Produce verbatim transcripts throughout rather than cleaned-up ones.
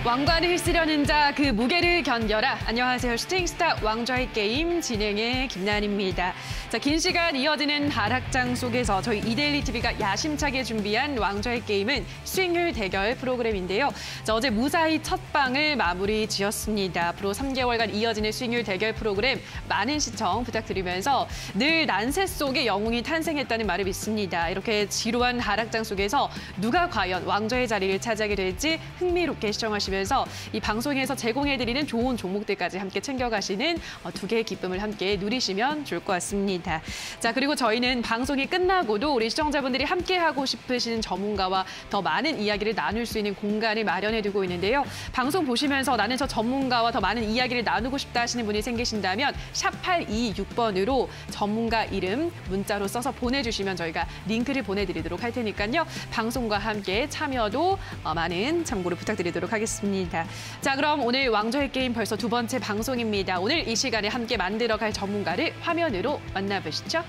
왕관을 쓰려는 자 그 무게를 견뎌라. 안녕하세요. 슈팅스타 왕좌의 게임 진행의 김나은입니다. 자, 긴 시간 이어지는 다락장 속에서 저희 이데일리 티비가 야심차게 준비한 왕좌의 게임은 수익률 대결 프로그램인데요. 자, 어제 무사히 첫 방을 마무리 지었습니다. 앞으로 삼 개월간 이어지는 수익률 대결 프로그램 많은 시청 부탁드리면서 늘 난세 속에 영웅이 탄생했다는 말을 믿습니다. 이렇게 지루한 다락장 속에서 누가 과연 왕좌의 자리를 차지하게 될지 흥미롭게 시청하시면서 이 방송에서 제공해드리는 좋은 종목들까지 함께 챙겨가시는 두 개의 기쁨을 함께 누리시면 좋을 것 같습니다. 자, 그리고 저희는 방송이 끝나고도 우리 시청자분들이 함께하고 싶으신 전문가와 더 많은 이야기를 나눌 수 있는 공간을 마련해두고 있는데요. 방송 보시면서 나는 저 전문가와 더 많은 이야기를 나누고 싶다 하시는 분이 생기신다면 샵 팔이육 번으로 전문가 이름 문자로 써서 보내주시면 저희가 링크를 보내드리도록 할 테니까요. 방송과 함께 참여도 많은 참고를 부탁드리도록 하겠습니다. 자, 그럼 오늘 왕좌의 게임 벌써 두 번째 방송입니다. 오늘 이 시간에 함께 만들어갈 전문가를 화면으로 만나보시죠.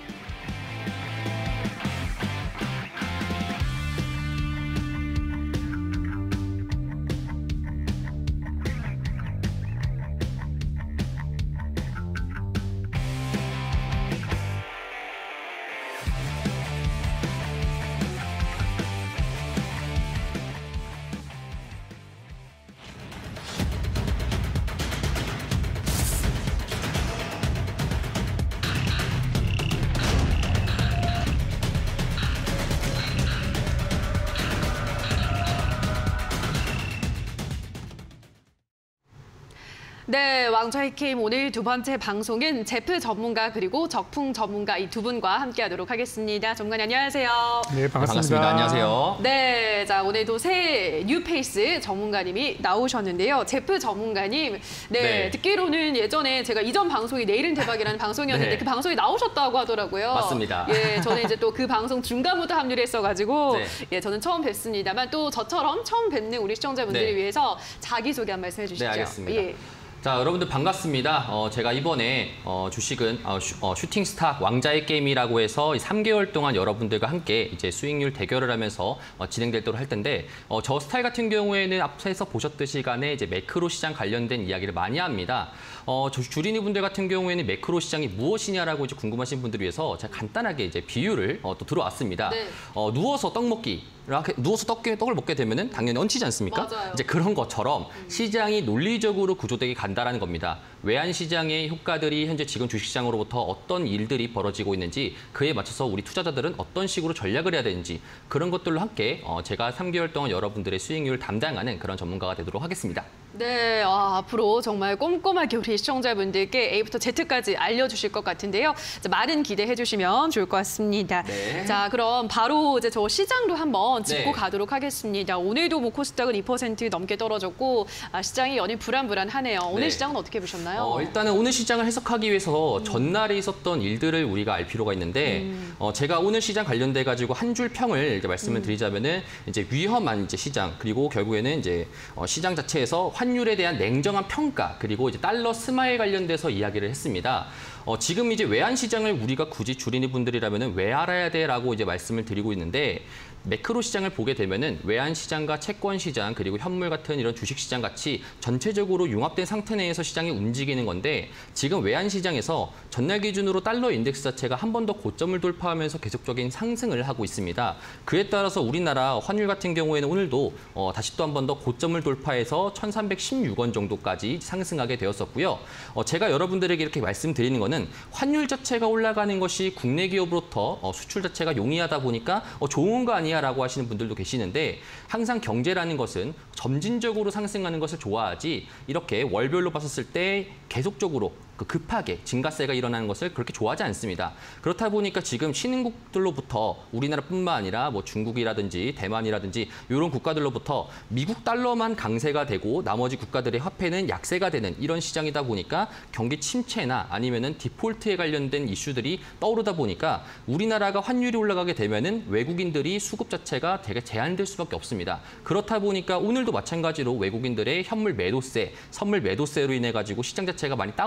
네, 왕좌의 게임 오늘 두 번째 방송은 제프 전문가 그리고 적풍 전문가 이 두 분과 함께하도록 하겠습니다. 전문가님 안녕하세요. 네, 반갑습니다. 반갑습니다. 안녕하세요. 네, 자 오늘도 새 뉴페이스 전문가님이 나오셨는데요. 제프 전문가님, 네, 네. 듣기로는 예전에 제가 이전 방송이 내일은 대박이라는 방송이었는데 네. 그 방송에 나오셨다고 하더라고요. 맞습니다. 예, 저는 이제 또 그 방송 중간부터 합류를 했어가지고 네. 예, 저는 처음 뵙습니다만 또 저처럼 처음 뵙는 우리 시청자분들을 네. 위해서 자기소개 한 말씀 해주시죠. 네, 알겠습니다. 예. 자, 여러분들 반갑습니다. 어, 제가 이번에 어, 주식은 어, 슈, 어, 슈팅스타 왕좌의 게임이라고 해서 삼 개월 동안 여러분들과 함께 이제 수익률 대결을 하면서 어, 진행되도록 할 텐데 어, 저 스타일 같은 경우에는 앞서서 보셨듯이 간에 이제 매크로 시장 관련된 이야기를 많이 합니다. 어, 주린이 분들 같은 경우에는 매크로 시장이 무엇이냐라고 이제 궁금하신 분들을 위해서 제가 간단하게 이제 비유를 어, 또 들어왔습니다. 네. 어, 누워서 떡 먹기. 이렇게 누워서 떡, 떡을 먹게 되면은 당연히 얹히지 않습니까? 맞아요. 이제 그런 것처럼 시장이 논리적으로 구조되게 간다라는 겁니다. 외환 시장의 효과들이 현재 지금 주식시장으로부터 어떤 일들이 벌어지고 있는지 그에 맞춰서 우리 투자자들은 어떤 식으로 전략을 해야 되는지 그런 것들로 함께 어, 제가 삼 개월 동안 여러분들의 수익률을 담당하는 그런 전문가가 되도록 하겠습니다. 네, 아, 앞으로 정말 꼼꼼하게 우리 시청자분들께 A부터 Z까지 알려주실 것 같은데요. 자, 많은 기대해 주시면 좋을 것 같습니다. 네. 자, 그럼 바로 이제 저 시장도 한번 짚고 네. 가도록 하겠습니다. 오늘도 뭐 코스닥은 이 퍼센트 넘게 떨어졌고 아, 시장이 연일 불안불안하네요. 오늘 네. 시장은 어떻게 보셨나요? 어, 일단은 오늘 시장을 해석하기 위해서 음. 전날에 있었던 일들을 우리가 알 필요가 있는데 음. 어, 제가 오늘 시장 관련돼 가지고 한 줄 평을 이제 말씀을 음. 드리자면은 이제 위험한 이제 시장 그리고 결국에는 이제 어, 시장 자체에서 환율에 대한 냉정한 평가 그리고 이제 달러 스마일 관련돼서 이야기를 했습니다. 어, 지금 이제 외환 시장을 우리가 굳이 주린이 분들이라면은 왜 알아야 돼라고 이제 말씀을 드리고 있는데 매크로 시장을 보게 되면은 외환 시장과 채권 시장 그리고 현물 같은 이런 주식 시장 같이 전체적으로 융합된 상태 내에서 시장이 움직이는 건데 지금 외환 시장에서 전날 기준으로 달러 인덱스 자체가 한 번 더 고점을 돌파하면서 계속적인 상승을 하고 있습니다. 그에 따라서 우리나라 환율 같은 경우에는 오늘도 어, 다시 또 한 번 더 고점을 돌파해서 천삼백십육 원 정도까지 상승하게 되었었고요. 어, 제가 여러분들에게 이렇게 말씀드리는 거는 환율 자체가 올라가는 것이 국내 기업으로부터 어, 수출 자체가 용이하다 보니까 어, 좋은 거 아니야 라고 하시는 분들도 계시는데 항상 경제라는 것은 점진적으로 상승하는 것을 좋아하지 이렇게 월별로 봤었을 때 계속적으로 급하게 증가세가 일어나는 것을 그렇게 좋아하지 않습니다. 그렇다 보니까 지금 신흥국들로부터 우리나라뿐만 아니라 뭐 중국이라든지 대만이라든지 이런 국가들로부터 미국 달러만 강세가 되고 나머지 국가들의 화폐는 약세가 되는 이런 시장이다 보니까 경기 침체나 아니면은 디폴트에 관련된 이슈들이 떠오르다 보니까 우리나라가 환율이 올라가게 되면은 외국인들이 수급 자체가 되게 제한될 수밖에 없습니다. 그렇다 보니까 오늘도 마찬가지로 외국인들의 현물 매도세, 선물 매도세로 인해 가지고 시장 자체가 많이 다운됐었는데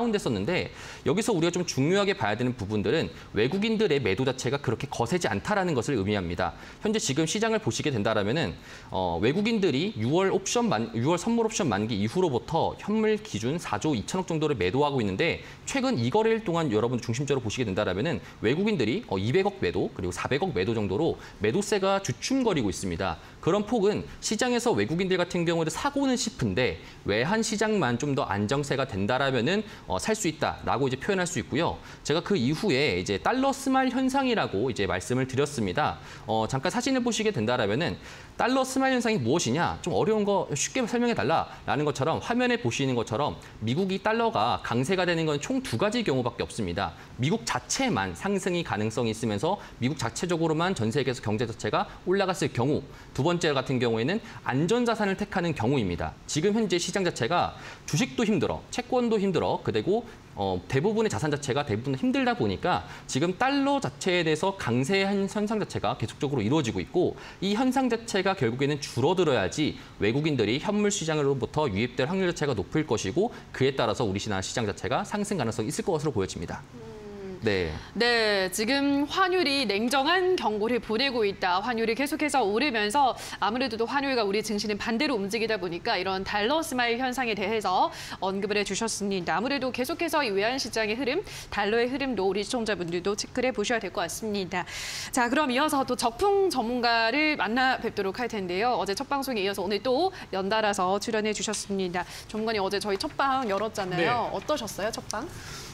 있었는데 여기서 우리가 좀 중요하게 봐야 되는 부분들은 외국인들의 매도 자체가 그렇게 거세지 않다라는 것을 의미합니다. 현재 지금 시장을 보시게 된다라면은 어, 외국인들이 유월 옵션 만, 유월 선물 옵션 만기 이후로부터 현물 기준 사조 이천억 정도를 매도하고 있는데 최근 이 거래일 동안 여러분 중심적으로 보시게 된다라면은 외국인들이 어, 이백억 매도 그리고 사백억 매도 정도로 매도세가 주춤거리고 있습니다. 그런 폭은 시장에서 외국인들 같은 경우에도 사고는 싶은데 외환 시장만 좀 더 안정세가 된다라면은 어, 살 수 있다라고 이제 표현할 수 있고요. 제가 그 이후에 이제 달러 스마일 현상이라고 이제 말씀을 드렸습니다. 어, 잠깐 사진을 보시게 된다라면은 달러 스마일 현상이 무엇이냐? 좀 어려운 거 쉽게 설명해 달라라는 것처럼 화면에 보시는 것처럼 미국이 달러가 강세가 되는 건 총 두 가지 경우밖에 없습니다. 미국 자체만 상승이 가능성이 있으면서 미국 자체적으로만 전 세계에서 경제 자체가 올라갔을 경우, 두 번째 같은 경우에는 안전자산을 택하는 경우입니다. 지금 현재 시장 자체가 주식도 힘들어, 채권도 힘들어, 그리고 어, 대부분의 자산 자체가 대부분 힘들다 보니까 지금 달러 자체에 대해서 강세한 현상 자체가 계속적으로 이루어지고 있고 이 현상 자체가 결국에는 줄어들어야지 외국인들이 현물 시장으로부터 유입될 확률 자체가 높을 것이고 그에 따라서 우리 시장 자체가 상승 가능성이 있을 것으로 보여집니다. 네. 네, 지금 환율이 냉정한 경고를 보내고 있다. 환율이 계속해서 오르면서 아무래도 또 환율과 우리 증시는 반대로 움직이다 보니까 이런 달러 스마일 현상에 대해서 언급을 해주셨습니다. 아무래도 계속해서 이 외환 시장의 흐름, 달러의 흐름도 우리 시청자분들도 체크를 해보셔야 될 것 같습니다. 자, 그럼 이어서 또 적풍 전문가를 만나 뵙도록 할 텐데요. 어제 첫 방송에 이어서 오늘 또 연달아서 출연해 주셨습니다. 전문가님 어제 저희 첫방 열었잖아요. 네. 어떠셨어요, 첫방?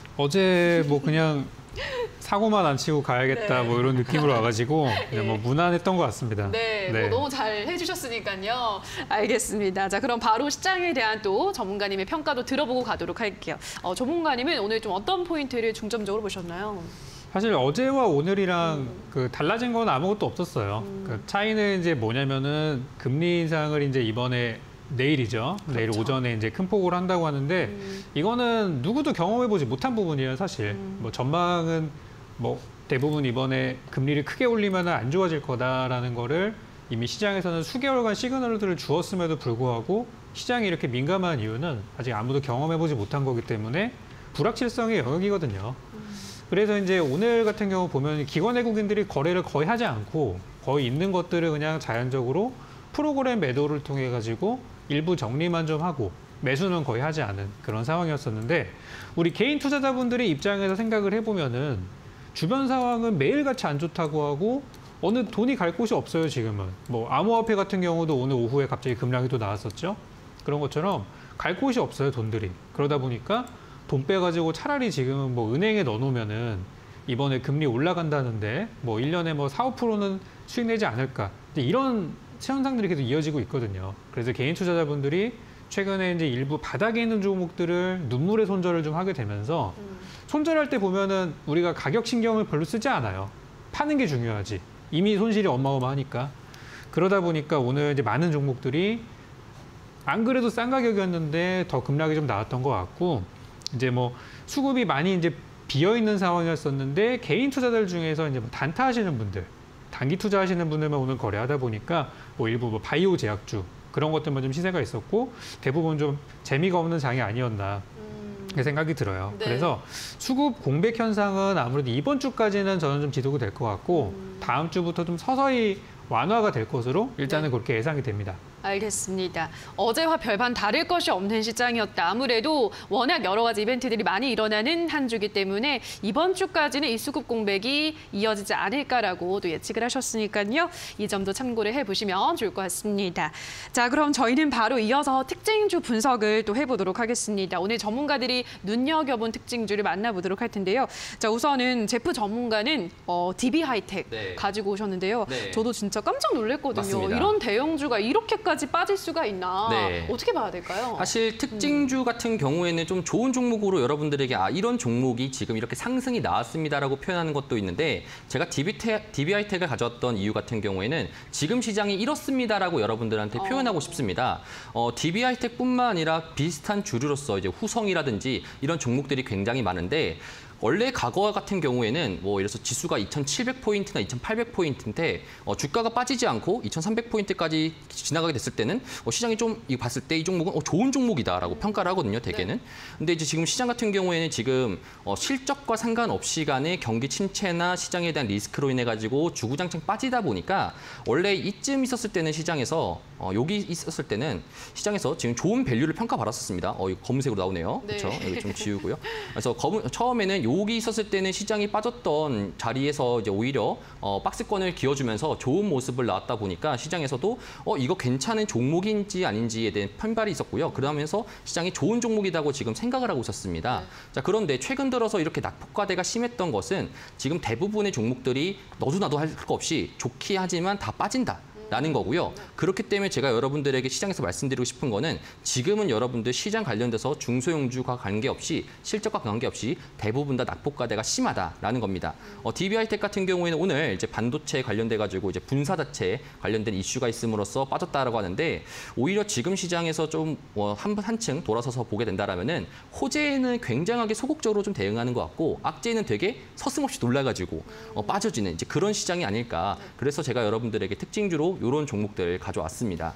어제 뭐 그냥 사고만 안 치고 가야겠다 네. 뭐 이런 느낌으로 와가지고 그냥 뭐 예. 무난했던 것 같습니다. 네, 뭐 너무 잘 해주셨으니까요. 알겠습니다. 자, 그럼 바로 시장에 대한 또 전문가님의 평가도 들어보고 가도록 할게요. 어, 전문가님은 오늘 좀 어떤 포인트를 중점적으로 보셨나요? 사실 어제와 오늘이랑 음. 그 달라진 건 아무것도 없었어요. 음. 그 차이는 이제 뭐냐면은 금리 인상을 이제 이번에 내일이죠. 그렇죠. 내일 오전에 이제 큰 폭으로 한다고 하는데 음. 이거는 누구도 경험해보지 못한 부분이에요, 사실. 음. 뭐 전망은 뭐 대부분 이번에 금리를 크게 올리면 안 좋아질 거다라는 거를 이미 시장에서는 수개월간 시그널들을 주었음에도 불구하고 시장이 이렇게 민감한 이유는 아직 아무도 경험해보지 못한 거기 때문에 불확실성의 영역이거든요. 음. 그래서 이제 오늘 같은 경우 보면 기관 외국인들이 거래를 거의 하지 않고 거의 있는 것들을 그냥 자연적으로 프로그램 매도를 통해 가지고 일부 정리만 좀 하고 매수는 거의 하지 않은 그런 상황이었었는데 우리 개인 투자자분들의 입장에서 생각을 해보면은 주변 상황은 매일같이 안 좋다고 하고 어느 돈이 갈 곳이 없어요, 지금은. 뭐 암호화폐 같은 경우도 오늘 오후에 갑자기 급락이 또 나왔었죠. 그런 것처럼 갈 곳이 없어요, 돈들이. 그러다 보니까 돈 빼가지고 차라리 지금은 뭐 은행에 넣어놓으면은 이번에 금리 올라간다는데 뭐 일 년에 뭐 사, 오 퍼센트는 수익 내지 않을까. 이런 현상들이 계속 이어지고 있거든요. 그래서 개인 투자자분들이 최근에 이제 일부 바닥에 있는 종목들을 눈물의 손절을 좀 하게 되면서 음. 손절할 때 보면은 우리가 가격 신경을 별로 쓰지 않아요. 파는 게 중요하지. 이미 손실이 어마어마하니까. 그러다 보니까 오늘 이제 많은 종목들이 안 그래도 싼 가격이었는데 더 급락이 좀 나왔던 것 같고 이제 뭐 수급이 많이 이제 비어 있는 상황이었었는데 개인 투자자들 중에서 이제 뭐 단타 하시는 분들, 단기 투자하시는 분들만 오늘 거래하다 보니까 뭐 일부 뭐 바이오 제약주 그런 것들만 좀 시세가 있었고 대부분 좀 재미가 없는 장이 아니었나 그 생각이 들어요. 네. 그래서 수급 공백 현상은 아무래도 이번 주까지는 저는 좀 지속이 될 것 같고 음. 다음 주부터 좀 서서히 완화가 될 것으로 일단은 네. 그렇게 예상이 됩니다. 알겠습니다. 어제와 별반 다를 것이 없는 시장이었다. 아무래도 워낙 여러 가지 이벤트들이 많이 일어나는 한 주기 때문에 이번 주까지는 이 수급 공백이 이어지지 않을까라고 또 예측을 하셨으니까요. 이 점도 참고를 해보시면 좋을 것 같습니다. 자, 그럼 저희는 바로 이어서 특징주 분석을 또 해보도록 하겠습니다. 오늘 전문가들이 눈여겨본 특징주를 만나보도록 할 텐데요. 자, 우선은 제프 전문가는 어, 디비하이텍 네. 가지고 오셨는데요. 네. 저도 진짜 깜짝 놀랐거든요. 맞습니다. 이런 대형주가 이렇게까지 빠질 수가 있나? 네. 어떻게 봐야 될까요? 사실 특징주 같은 경우에는 좀 좋은 종목으로 여러분들에게 아 이런 종목이 지금 이렇게 상승이 나왔습니다라고 표현하는 것도 있는데 제가 디비하이텍을 가져왔던 이유 같은 경우에는 지금 시장이 이렇습니다라고 여러분들한테 어. 표현하고 싶습니다. 어, 디비하이텍뿐만 아니라 비슷한 주류로서 이제 후성이라든지 이런 종목들이 굉장히 많은데 원래 과거 같은 경우에는 뭐 예를 들어서 지수가 이천칠백 포인트나 이천팔백 포인트인데 어, 주가가 빠지지 않고 이천삼백 포인트까지 지나가게 됐을 때는 어, 시장이 좀 이거 봤을 때 이 종목은 어, 좋은 종목이다라고 음. 평가를 하거든요, 대개는. 네. 근데 이제 지금 시장 같은 경우에는 지금 어, 실적과 상관없이 간의 경기 침체나 시장에 대한 리스크로 인해 가지고 주구장창 빠지다 보니까 원래 이쯤 있었을 때는 시장에서 어, 여기 있었을 때는 시장에서 지금 좋은 밸류를 평가받았었습니다. 어, 이거 검은색으로 나오네요. 네. 그렇죠? 여기 좀 지우고요. 그래서 검은, 처음에는 여기 있었을 때는 시장이 빠졌던 자리에서 이제 오히려 어, 박스권을 기어주면서 좋은 모습을 나왔다 보니까 시장에서도 어, 이거 괜찮은 종목인지 아닌지에 대한 편발이 있었고요. 그러면서 시장이 좋은 종목이라고 지금 생각을 하고 있었습니다. 네. 자, 그런데 최근 들어서 이렇게 낙폭과대가 심했던 것은 지금 대부분의 종목들이 너도 나도 할 거 없이 좋기 하지만 다 빠진다. 라는 거고요. 그렇기 때문에 제가 여러분들에게 시장에서 말씀드리고 싶은 거는 지금은 여러분들 시장 관련돼서 중소형주가 관계없이 실적과 관계없이 대부분 다 낙폭과대가 심하다라는 겁니다. 어, 디비하이텍 같은 경우에는 오늘 이제 반도체 관련돼 가지고 이제 분사 자체 관련된 이슈가 있음으로써 빠졌다라고 하는데 오히려 지금 시장에서 좀 어, 한, 한층 돌아서서 보게 된다라면은 호재에는 굉장하게 소극적으로 좀 대응하는 것 같고 악재는 되게 서슴없이 놀라가지고 어, 빠져지는 이제 그런 시장이 아닐까. 그래서 제가 여러분들에게 특징주로 이런 종목들을 가져왔습니다.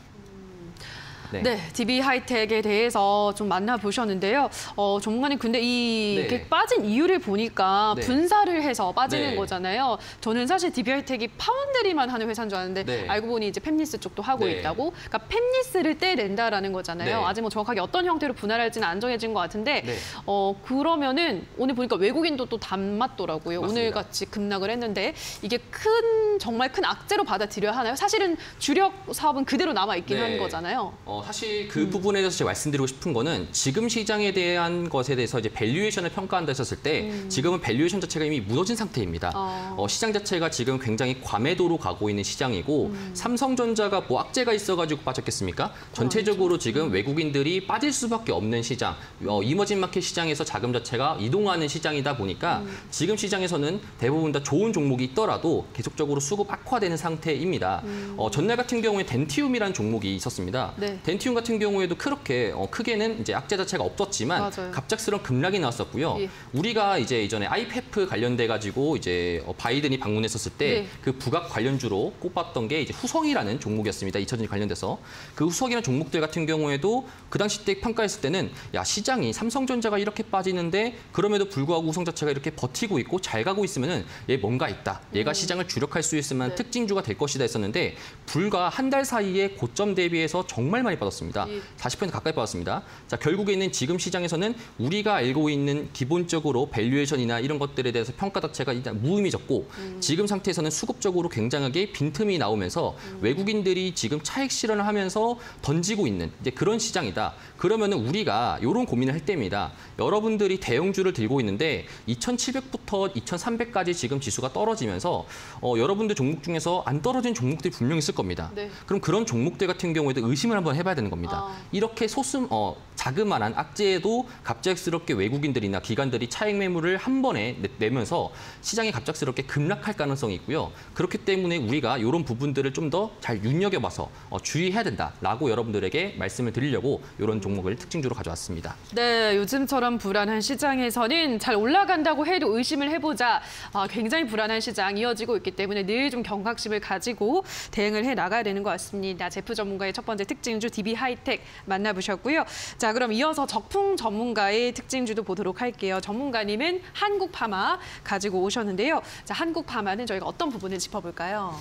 네. 네, 디비하이텍에 대해서 좀 만나보셨는데요. 어, 전문가님, 근데 이 네. 이렇게 빠진 이유를 보니까 네. 분사를 해서 빠지는 네. 거잖아요. 저는 사실 디비하이텍이 파운드리만 하는 회사인 줄 알았는데 네. 알고 보니 이제 팹리스 쪽도 하고 네. 있다고. 그러니까 팹리스를 떼낸다라는 거잖아요. 네. 아직 뭐 정확하게 어떤 형태로 분할할지는 안 정해진 것 같은데 네. 어, 그러면은 오늘 보니까 외국인도 또 담았더라고요. 맞습니다. 오늘 같이 급락을 했는데 이게 큰 정말 큰 악재로 받아들여야 하나요? 사실은 주력 사업은 그대로 남아 있긴 네. 한 거잖아요. 어, 사실 그 음. 부분에 대해서 제가 말씀드리고 싶은 거는 지금 시장에 대한 것에 대해서 이제 밸류에이션을 평가한다 했었을 때 음. 지금은 밸류에이션 자체가 이미 무너진 상태입니다. 어. 어, 시장 자체가 지금 굉장히 과매도로 가고 있는 시장이고 음. 삼성전자가 뭐 악재가 있어가지고 빠졌겠습니까? 전체적으로 지금 음. 외국인들이 빠질 수밖에 없는 시장, 어, 이머징 마켓 시장에서 자금 자체가 이동하는 시장이다 보니까 음. 지금 시장에서는 대부분 다 좋은 종목이 있더라도 계속적으로 수급 악화되는 상태입니다. 음. 어, 전날 같은 경우에 덴티움이라는 종목이 있었습니다. 네. 덴티움 같은 경우에도 그렇게 어, 크게는 이제 악재 자체가 없었지만 맞아요. 갑작스러운 급락이 나왔었고요. 예. 우리가 이제 이전에 아이피에프 관련돼 가지고 이제 어, 바이든이 방문했었을 때 그 예. 부각 관련주로 꼽았던 게 이제 후성이라는 종목이었습니다. 이천 년 관련돼서 그 후성이라는 종목들 같은 경우에도 그 당시 때 평가했을 때는 야 시장이 삼성전자가 이렇게 빠지는데 그럼에도 불구하고 후성 자체가 이렇게 버티고 있고 잘 가고 있으면은 얘 뭔가 있다. 얘가 음. 시장을 주력할 수 있을 만한 네. 특징주가 될 것이다 했었는데 불과 한 달 사이에 고점 대비해서 정말 많이 빠졌습니다. 예. 사십 퍼센트 가까이 빠졌습니다. 자, 결국에는 지금 시장에서는 우리가 알고 있는 기본적으로 밸류에이션이나 이런 것들에 대해서 평가 자체가 일단 무의미해졌고 음. 지금 상태에서는 수급적으로 굉장하게 빈틈이 나오면서 음. 외국인들이 지금 차익 실현을 하면서 던지고 있는 이제 그런 시장이다. 그러면은 우리가 이런 고민을 할 때입니다. 여러분들이 대형주를 들고 있는데 이천칠백부터 이천삼백까지 지금 지수가 떨어지면서 어, 여러분들 종목 중에서 안 떨어진 종목들이 분명히 있을 겁니다. 네. 그럼 그런 종목들 같은 경우에도 의심을 한번 해봐야 되는 겁니다. 아. 이렇게 소수, 어, 자그마한 악재에도 갑작스럽게 외국인들이나 기관들이 차익 매물을 한 번에 내, 내면서 시장이 갑작스럽게 급락할 가능성이 있고요. 그렇기 때문에 우리가 이런 부분들을 좀 더 잘 눈여겨봐서 어, 주의해야 된다라고 여러분들에게 말씀을 드리려고 이런 종목을 특징주로 가져왔습니다. 네, 요즘처럼 불안한 시장에서는 잘 올라간다고 해도 의심을 해보자. 아, 굉장히 불안한 시장 이어지고 있기 때문에 늘 좀 경각심을 가지고 대응을 해 나가야 되는 것 같습니다. 제프 전문가의 첫 번째 특징주 디비하이텍 만나보셨고요. 자, 그럼 이어서 적풍 전문가의 특징주도 보도록 할게요. 전문가님은 한국파마 가지고 오셨는데요. 자, 한국파마는 저희가 어떤 부분을 짚어볼까요?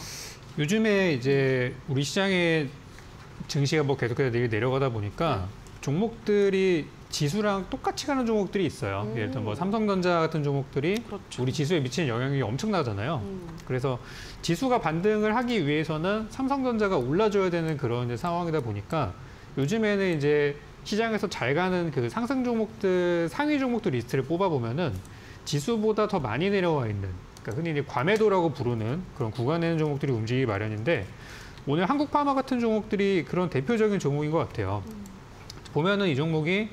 요즘에 이제 우리 시장의 증시가 뭐 계속해서 내려가다 보니까 네. 종목들이 지수랑 똑같이 가는 종목들이 있어요. 음. 예를 들어 뭐 삼성전자 같은 종목들이 그렇죠. 우리 지수에 미치는 영향이 엄청나잖아요. 음. 그래서 지수가 반등을 하기 위해서는 삼성전자가 올라줘야 되는 그런 이제 상황이다 보니까 요즘에는 이제 시장에서 잘 가는 그 상승 종목들, 상위 종목들 리스트를 뽑아보면은 지수보다 더 많이 내려와 있는, 그러니까 흔히 이제 과매도라고 부르는 그런 구간에 있는 종목들이 움직이기 마련인데 오늘 한국파마 같은 종목들이 그런 대표적인 종목인 것 같아요. 음. 보면은 이 종목이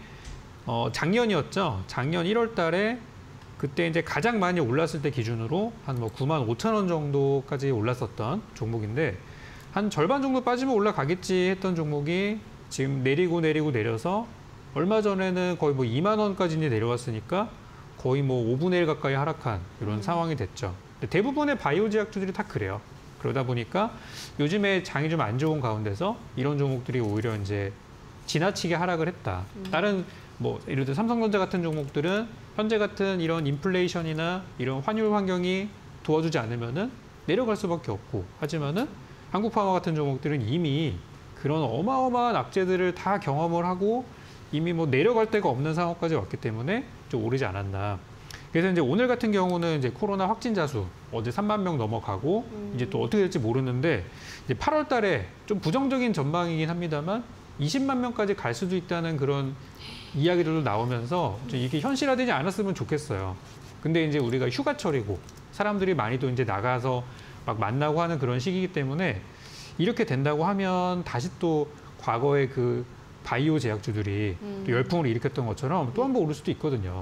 어, 작년이었죠. 작년 일월 달에 그때 이제 가장 많이 올랐을 때 기준으로 한 뭐 구만 오천 원 정도까지 올랐었던 종목인데 한 절반 정도 빠지면 올라가겠지 했던 종목이 지금 내리고 내리고 내려서 얼마 전에는 거의 뭐 이만 원까지 내려왔으니까 거의 뭐 오분의 일 가까이 하락한 이런 음. 상황이 됐죠. 대부분의 바이오 제약주들이 다 그래요. 그러다 보니까 요즘에 장이 좀 안 좋은 가운데서 이런 종목들이 오히려 이제 지나치게 하락을 했다. 음. 다른 뭐 예를 들어 삼성전자 같은 종목들은 현재 같은 이런 인플레이션이나 이런 환율 환경이 도와주지 않으면은 내려갈 수밖에 없고, 하지만은 한국파마 같은 종목들은 이미 그런 어마어마한 악재들을 다 경험을 하고 이미 뭐 내려갈 데가 없는 상황까지 왔기 때문에 좀 오르지 않았나. 그래서 이제 오늘 같은 경우는 이제 코로나 확진자 수 어제 삼만 명 넘어가고 음. 이제 또 어떻게 될지 모르는데 이제 팔월 달에 좀 부정적인 전망이긴 합니다만 이십만 명까지 갈 수도 있다는 그런 이야기들도 나오면서 좀 이게 현실화되지 않았으면 좋겠어요. 근데 이제 우리가 휴가철이고 사람들이 많이 또 이제 나가서 막 만나고 하는 그런 시기이기 때문에 이렇게 된다고 하면 다시 또 과거의 그 바이오 제약주들이 음. 또 열풍을 일으켰던 것처럼 또 한 번 오를 수도 있거든요.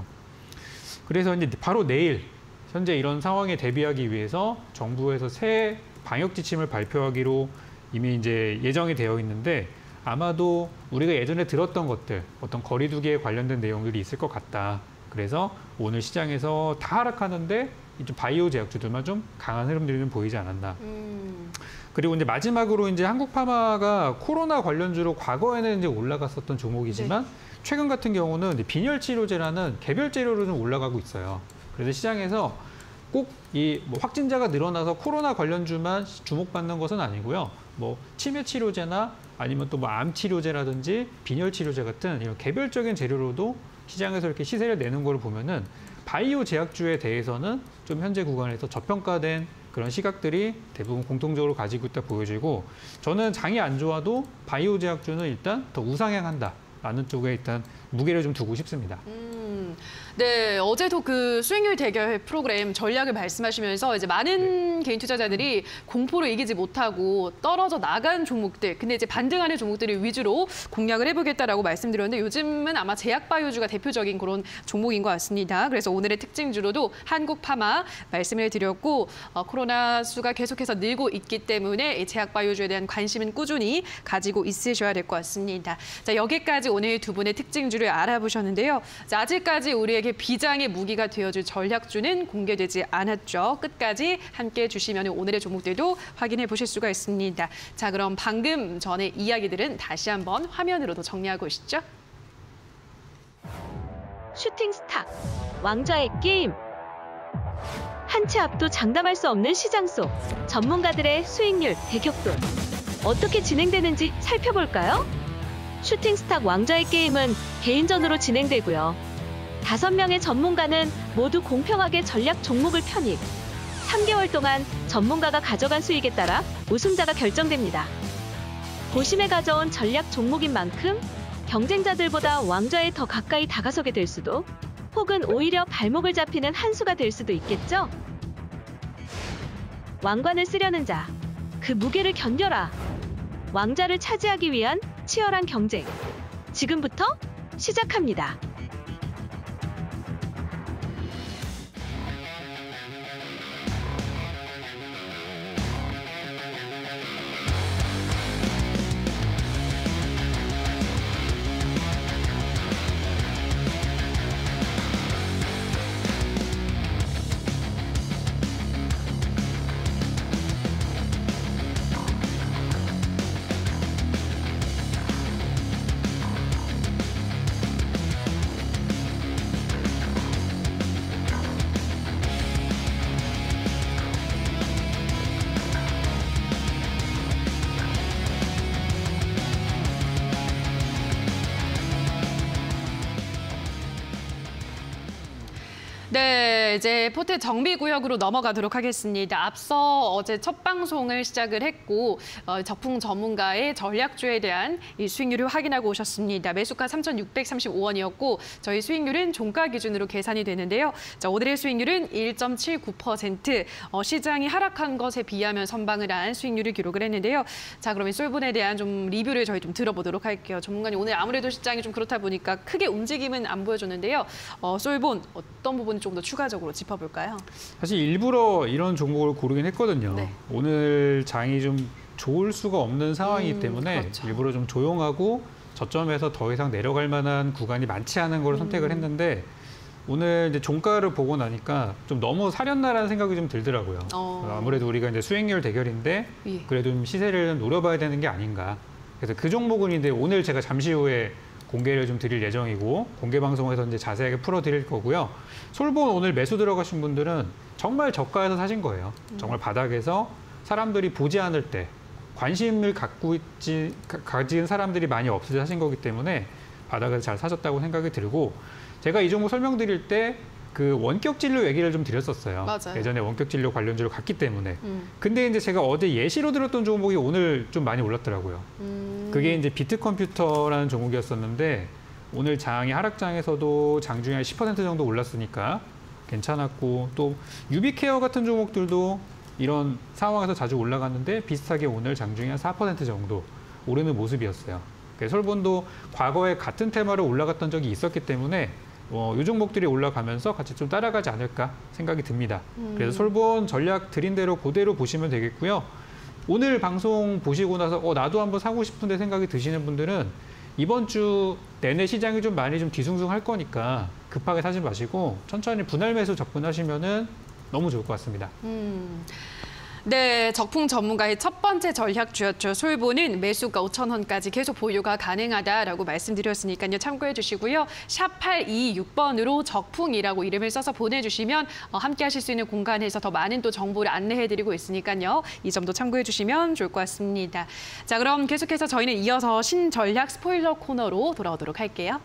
그래서 이제 바로 내일 현재 이런 상황에 대비하기 위해서 정부에서 새 방역 지침을 발표하기로 이미 이제 예정이 되어 있는데 아마도 우리가 예전에 들었던 것들, 어떤 거리두기에 관련된 내용들이 있을 것 같다. 그래서 오늘 시장에서 다 하락하는데 이제 바이오 제약주들만 좀 강한 흐름들이 좀 보이지 않았나. 음. 그리고 이제 마지막으로 이제 한국파마가 코로나 관련주로 과거에는 이제 올라갔었던 종목이지만 네. 최근 같은 경우는 이제 빈혈 치료제라는 개별 재료로 좀 올라가고 있어요. 그래서 시장에서 꼭 이 뭐 확진자가 늘어나서 코로나 관련주만 주목받는 것은 아니고요. 뭐 치매 치료제나 아니면 또 뭐 암 치료제라든지 빈혈 치료제 같은 이런 개별적인 재료로도 시장에서 이렇게 시세를 내는 걸 보면은 바이오 제약주에 대해서는 좀 현재 구간에서 저평가된 그런 시각들이 대부분 공통적으로 가지고 있다 보여지고, 저는 장이 안 좋아도 바이오 제약주는 일단 더 우상향한다라는 쪽에 일단 무게를 좀 두고 싶습니다. 음, 네, 어제도 그 수익률 대결 프로그램 전략을 말씀하시면서 이제 많은 네. 개인 투자자들이 공포를 이기지 못하고 떨어져 나간 종목들, 근데 이제 반등하는 종목들을 위주로 공략을 해보겠다라고 말씀드렸는데 요즘은 아마 제약바이오주가 대표적인 그런 종목인 것 같습니다. 그래서 오늘의 특징주로도 한국파마 말씀을 드렸고 어, 코로나 수가 계속해서 늘고 있기 때문에 제약바이오주에 대한 관심은 꾸준히 가지고 있으셔야 될 것 같습니다. 자, 여기까지 오늘 두 분의 특징주를 알아보셨는데요. 자, 아직까지 우리에게 비장의 무기가 되어줄 전략주는 공개되지 않았죠. 끝까지 함께해 주시면 오늘의 종목들도 확인해 보실 수가 있습니다. 자, 그럼 방금 전의 이야기들은 다시 한번 화면으로도 정리하고 오시죠. 슈팅스타, 왕좌의 게임. 한 치 앞도 장담할 수 없는 시장 속 전문가들의 수익률 대격돌. 어떻게 진행되는지 살펴볼까요? 슈팅스타 왕좌의 게임은 개인전으로 진행되고요. 다섯 명의 전문가는 모두 공평하게 전략 종목을 편입. 삼 개월 동안 전문가가 가져간 수익에 따라 우승자가 결정됩니다. 고심에 가져온 전략 종목인 만큼 경쟁자들보다 왕좌에 더 가까이 다가서게 될 수도, 혹은 오히려 발목을 잡히는 한 수가 될 수도 있겠죠? 왕관을 쓰려는 자, 그 무게를 견뎌라. 왕좌를 차지하기 위한 치열한 경쟁. 지금부터 시작합니다. 네, 이제 포트 정비구역으로 넘어가도록 하겠습니다. 앞서 어제 첫 방송을 시작을 했고 어, 적풍 전문가의 전략주에 대한 이 수익률을 확인하고 오셨습니다. 매수가 삼천육백삼십오 원이었고 저희 수익률은 종가 기준으로 계산이 되는데요. 자, 오늘의 수익률은 일 점 칠구 퍼센트, 어, 시장이 하락한 것에 비하면 선방을 한 수익률을 기록을 했는데요. 자, 그러면 솔본에 대한 좀 리뷰를 저희 좀 들어보도록 할게요. 전문가님, 오늘 아무래도 시장이 좀 그렇다 보니까 크게 움직임은 안 보여줬는데요. 어, 솔본 어떤 부분 좀 더 추가적으로 짚어볼까요? 사실 일부러 이런 종목을 고르긴 했거든요. 네. 오늘 장이 좀 좋을 수가 없는 상황이기 음, 때문에 그렇죠. 일부러 좀 조용하고 저점에서 더 이상 내려갈 만한 구간이 많지 않은 걸 음. 선택을 했는데 오늘 이제 종가를 보고 나니까 좀 너무 사렸나라는 생각이 좀 들더라고요. 어. 아무래도 우리가 이제 수익률 대결인데 예. 그래도 좀 시세를 노려봐야 되는 게 아닌가. 그래서 그 종목은 이제 오늘 제가 잠시 후에 공개를 좀 드릴 예정이고 공개 방송에서 이제 자세하게 풀어드릴 거고요. 솔본 오늘 매수 들어가신 분들은 정말 저가에서 사신 거예요. 정말 바닥에서 사람들이 보지 않을 때 관심을 갖고 있지 가, 가진 사람들이 많이 없을 때 사신 거기 때문에 바닥에서 잘 사셨다고 생각이 들고 제가 이 종목 설명드릴 때 그 원격 진료 얘기를 좀 드렸었어요. 맞아요. 예전에 원격 진료 관련주를 갔기 때문에. 음. 근데 이제 제가 어제 예시로 들었던 종목이 오늘 좀 많이 올랐더라고요. 음. 그게 이제 비트컴퓨터라는 종목이었었는데 오늘 장이 하락장에서도 장중에 한 십 퍼센트 정도 올랐으니까 괜찮았고 또 유비케어 같은 종목들도 이런 상황에서 자주 올라갔는데 비슷하게 오늘 장중에 한 사 퍼센트 정도 오르는 모습이었어요. 솔본도 과거에 같은 테마로 올라갔던 적이 있었기 때문에 어, 이 종목들이 올라가면서 같이 좀 따라가지 않을까 생각이 듭니다. 음. 그래서 솔본 전략 드린 대로 그대로 보시면 되겠고요. 오늘 방송 보시고 나서 어, 나도 한번 사고 싶은데 생각이 드시는 분들은 이번 주 내내 시장이 좀 많이 좀 뒤숭숭할 거니까 급하게 사지 마시고 천천히 분할 매수 접근하시면은 너무 좋을 것 같습니다. 음. 네, 적풍 전문가의 첫 번째 전략주였죠. 솔본은 매수가 오천 원까지 계속 보유가 가능하다라고 말씀드렸으니까요. 참고해 주시고요. 샵 팔이육 번으로 적풍이라고 이름을 써서 보내주시면 함께 하실 수 있는 공간에서 더 많은 또 정보를 안내해드리고 있으니까요. 이 점도 참고해 주시면 좋을 것 같습니다. 자, 그럼 계속해서 저희는 이어서 신전략 스포일러 코너로 돌아오도록 할게요.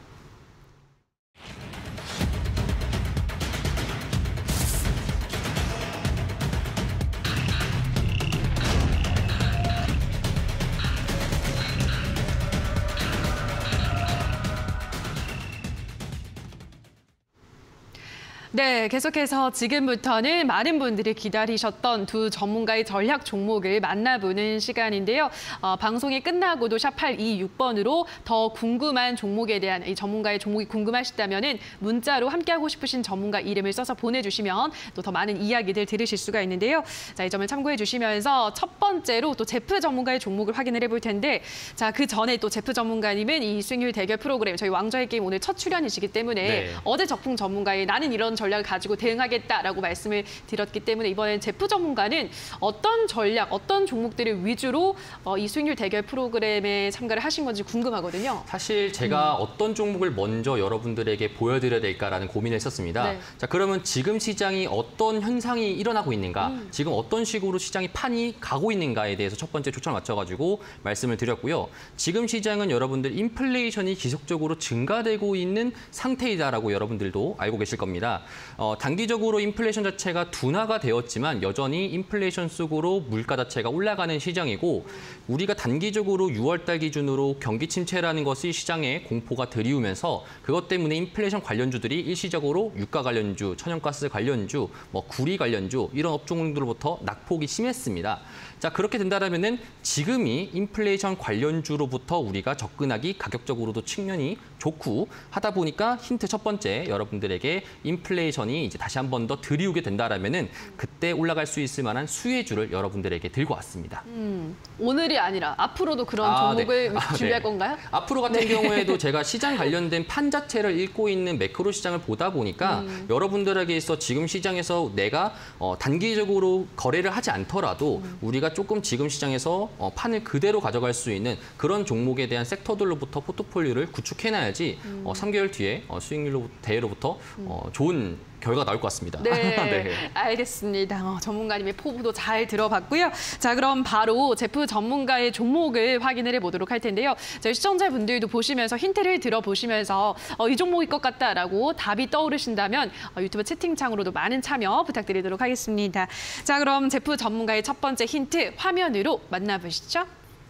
네, 계속해서 지금부터는 많은 분들이 기다리셨던 두 전문가의 전략 종목을 만나보는 시간인데요. 어, 방송이 끝나고도 샵 팔이육 번으로 더 궁금한 종목에 대한 이 전문가의 종목이 궁금하시다면은 문자로 함께하고 싶으신 전문가 이름을 써서 보내주시면 또 더 많은 이야기들 들으실 수가 있는데요. 자, 이 점을 참고해 주시면서 첫 번째로 또 제프 전문가의 종목을 확인을 해볼 텐데 자, 그 전에 또 제프 전문가님은 이 수익률 대결 프로그램 저희 왕좌의 게임 오늘 첫 출연이시기 때문에 네. 어제 적풍 전문가의 나는 이런 전략을 가지고 대응하겠다라고 말씀을 드렸기 때문에 이번엔 제프 전문가는 어떤 전략, 어떤 종목들을 위주로 어, 이 수익률 대결 프로그램에 참가를 하신 건지 궁금하거든요. 사실 제가 음. 어떤 종목을 먼저 여러분들에게 보여드려야 될까라는 고민을 했었습니다. 네. 자, 그러면 지금 시장이 어떤 현상이 일어나고 있는가, 음. 지금 어떤 식으로 시장이 판이 가고 있는가에 대해서 첫 번째 초점을 맞춰가지고 말씀을 드렸고요. 지금 시장은 여러분들 인플레이션이 지속적으로 증가되고 있는 상태이다라고 여러분들도 알고 계실 겁니다. 어, 단기적으로 인플레이션 자체가 둔화가 되었지만 여전히 인플레이션 속으로 물가 자체가 올라가는 시장이고 우리가 단기적으로 유월 달 기준으로 경기 침체라는 것이 시장에 공포가 들이우면서 그것 때문에 인플레이션 관련주들이 일시적으로 유가 관련주, 천연가스 관련주, 뭐 구리 관련주 이런 업종들로부터 낙폭이 심했습니다. 자, 그렇게 된다면은 지금이 인플레이션 관련주로부터 우리가 접근하기 가격적으로도 측면이 좋고 하다 보니까 힌트 첫 번째 여러분들에게 인플레이션이 이제 다시 한 번 더 들이우게 된다라면은 그때 올라갈 수 있을 만한 수혜주를 여러분들에게 들고 왔습니다. 음, 오늘이 아니라 앞으로도 그런 아, 종목을 네. 아, 준비할 네. 건가요? 앞으로 같은 네. 경우에도 제가 시장 관련된 판 자체를 읽고 있는 매크로 시장을 보다 보니까 음. 여러분들에게 있어 지금 시장에서 내가 어, 단기적으로 거래를 하지 않더라도 음. 우리가 조금 지금 시장에서 어, 판을 그대로 가져갈 수 있는 그런 종목에 대한 섹터들로부터 포트폴리오를 구축해놔야지 음. 어, 삼 개월 뒤에 어, 수익률로 대회로부터 음. 어, 좋은 결과가 나올 것 같습니다. 네, 네. 알겠습니다. 어, 전문가님의 포부도 잘 들어봤고요. 자, 그럼 바로 제프 전문가의 종목을 확인을 해보도록 할 텐데요. 저희 시청자분들도 보시면서 힌트를 들어보시면서 어, 이 종목일 것 같다라고 답이 떠오르신다면 어, 유튜브 채팅창으로도 많은 참여 부탁드리도록 하겠습니다. 자, 그럼 제프 전문가의 첫 번째 힌트 화면으로 만나보시죠.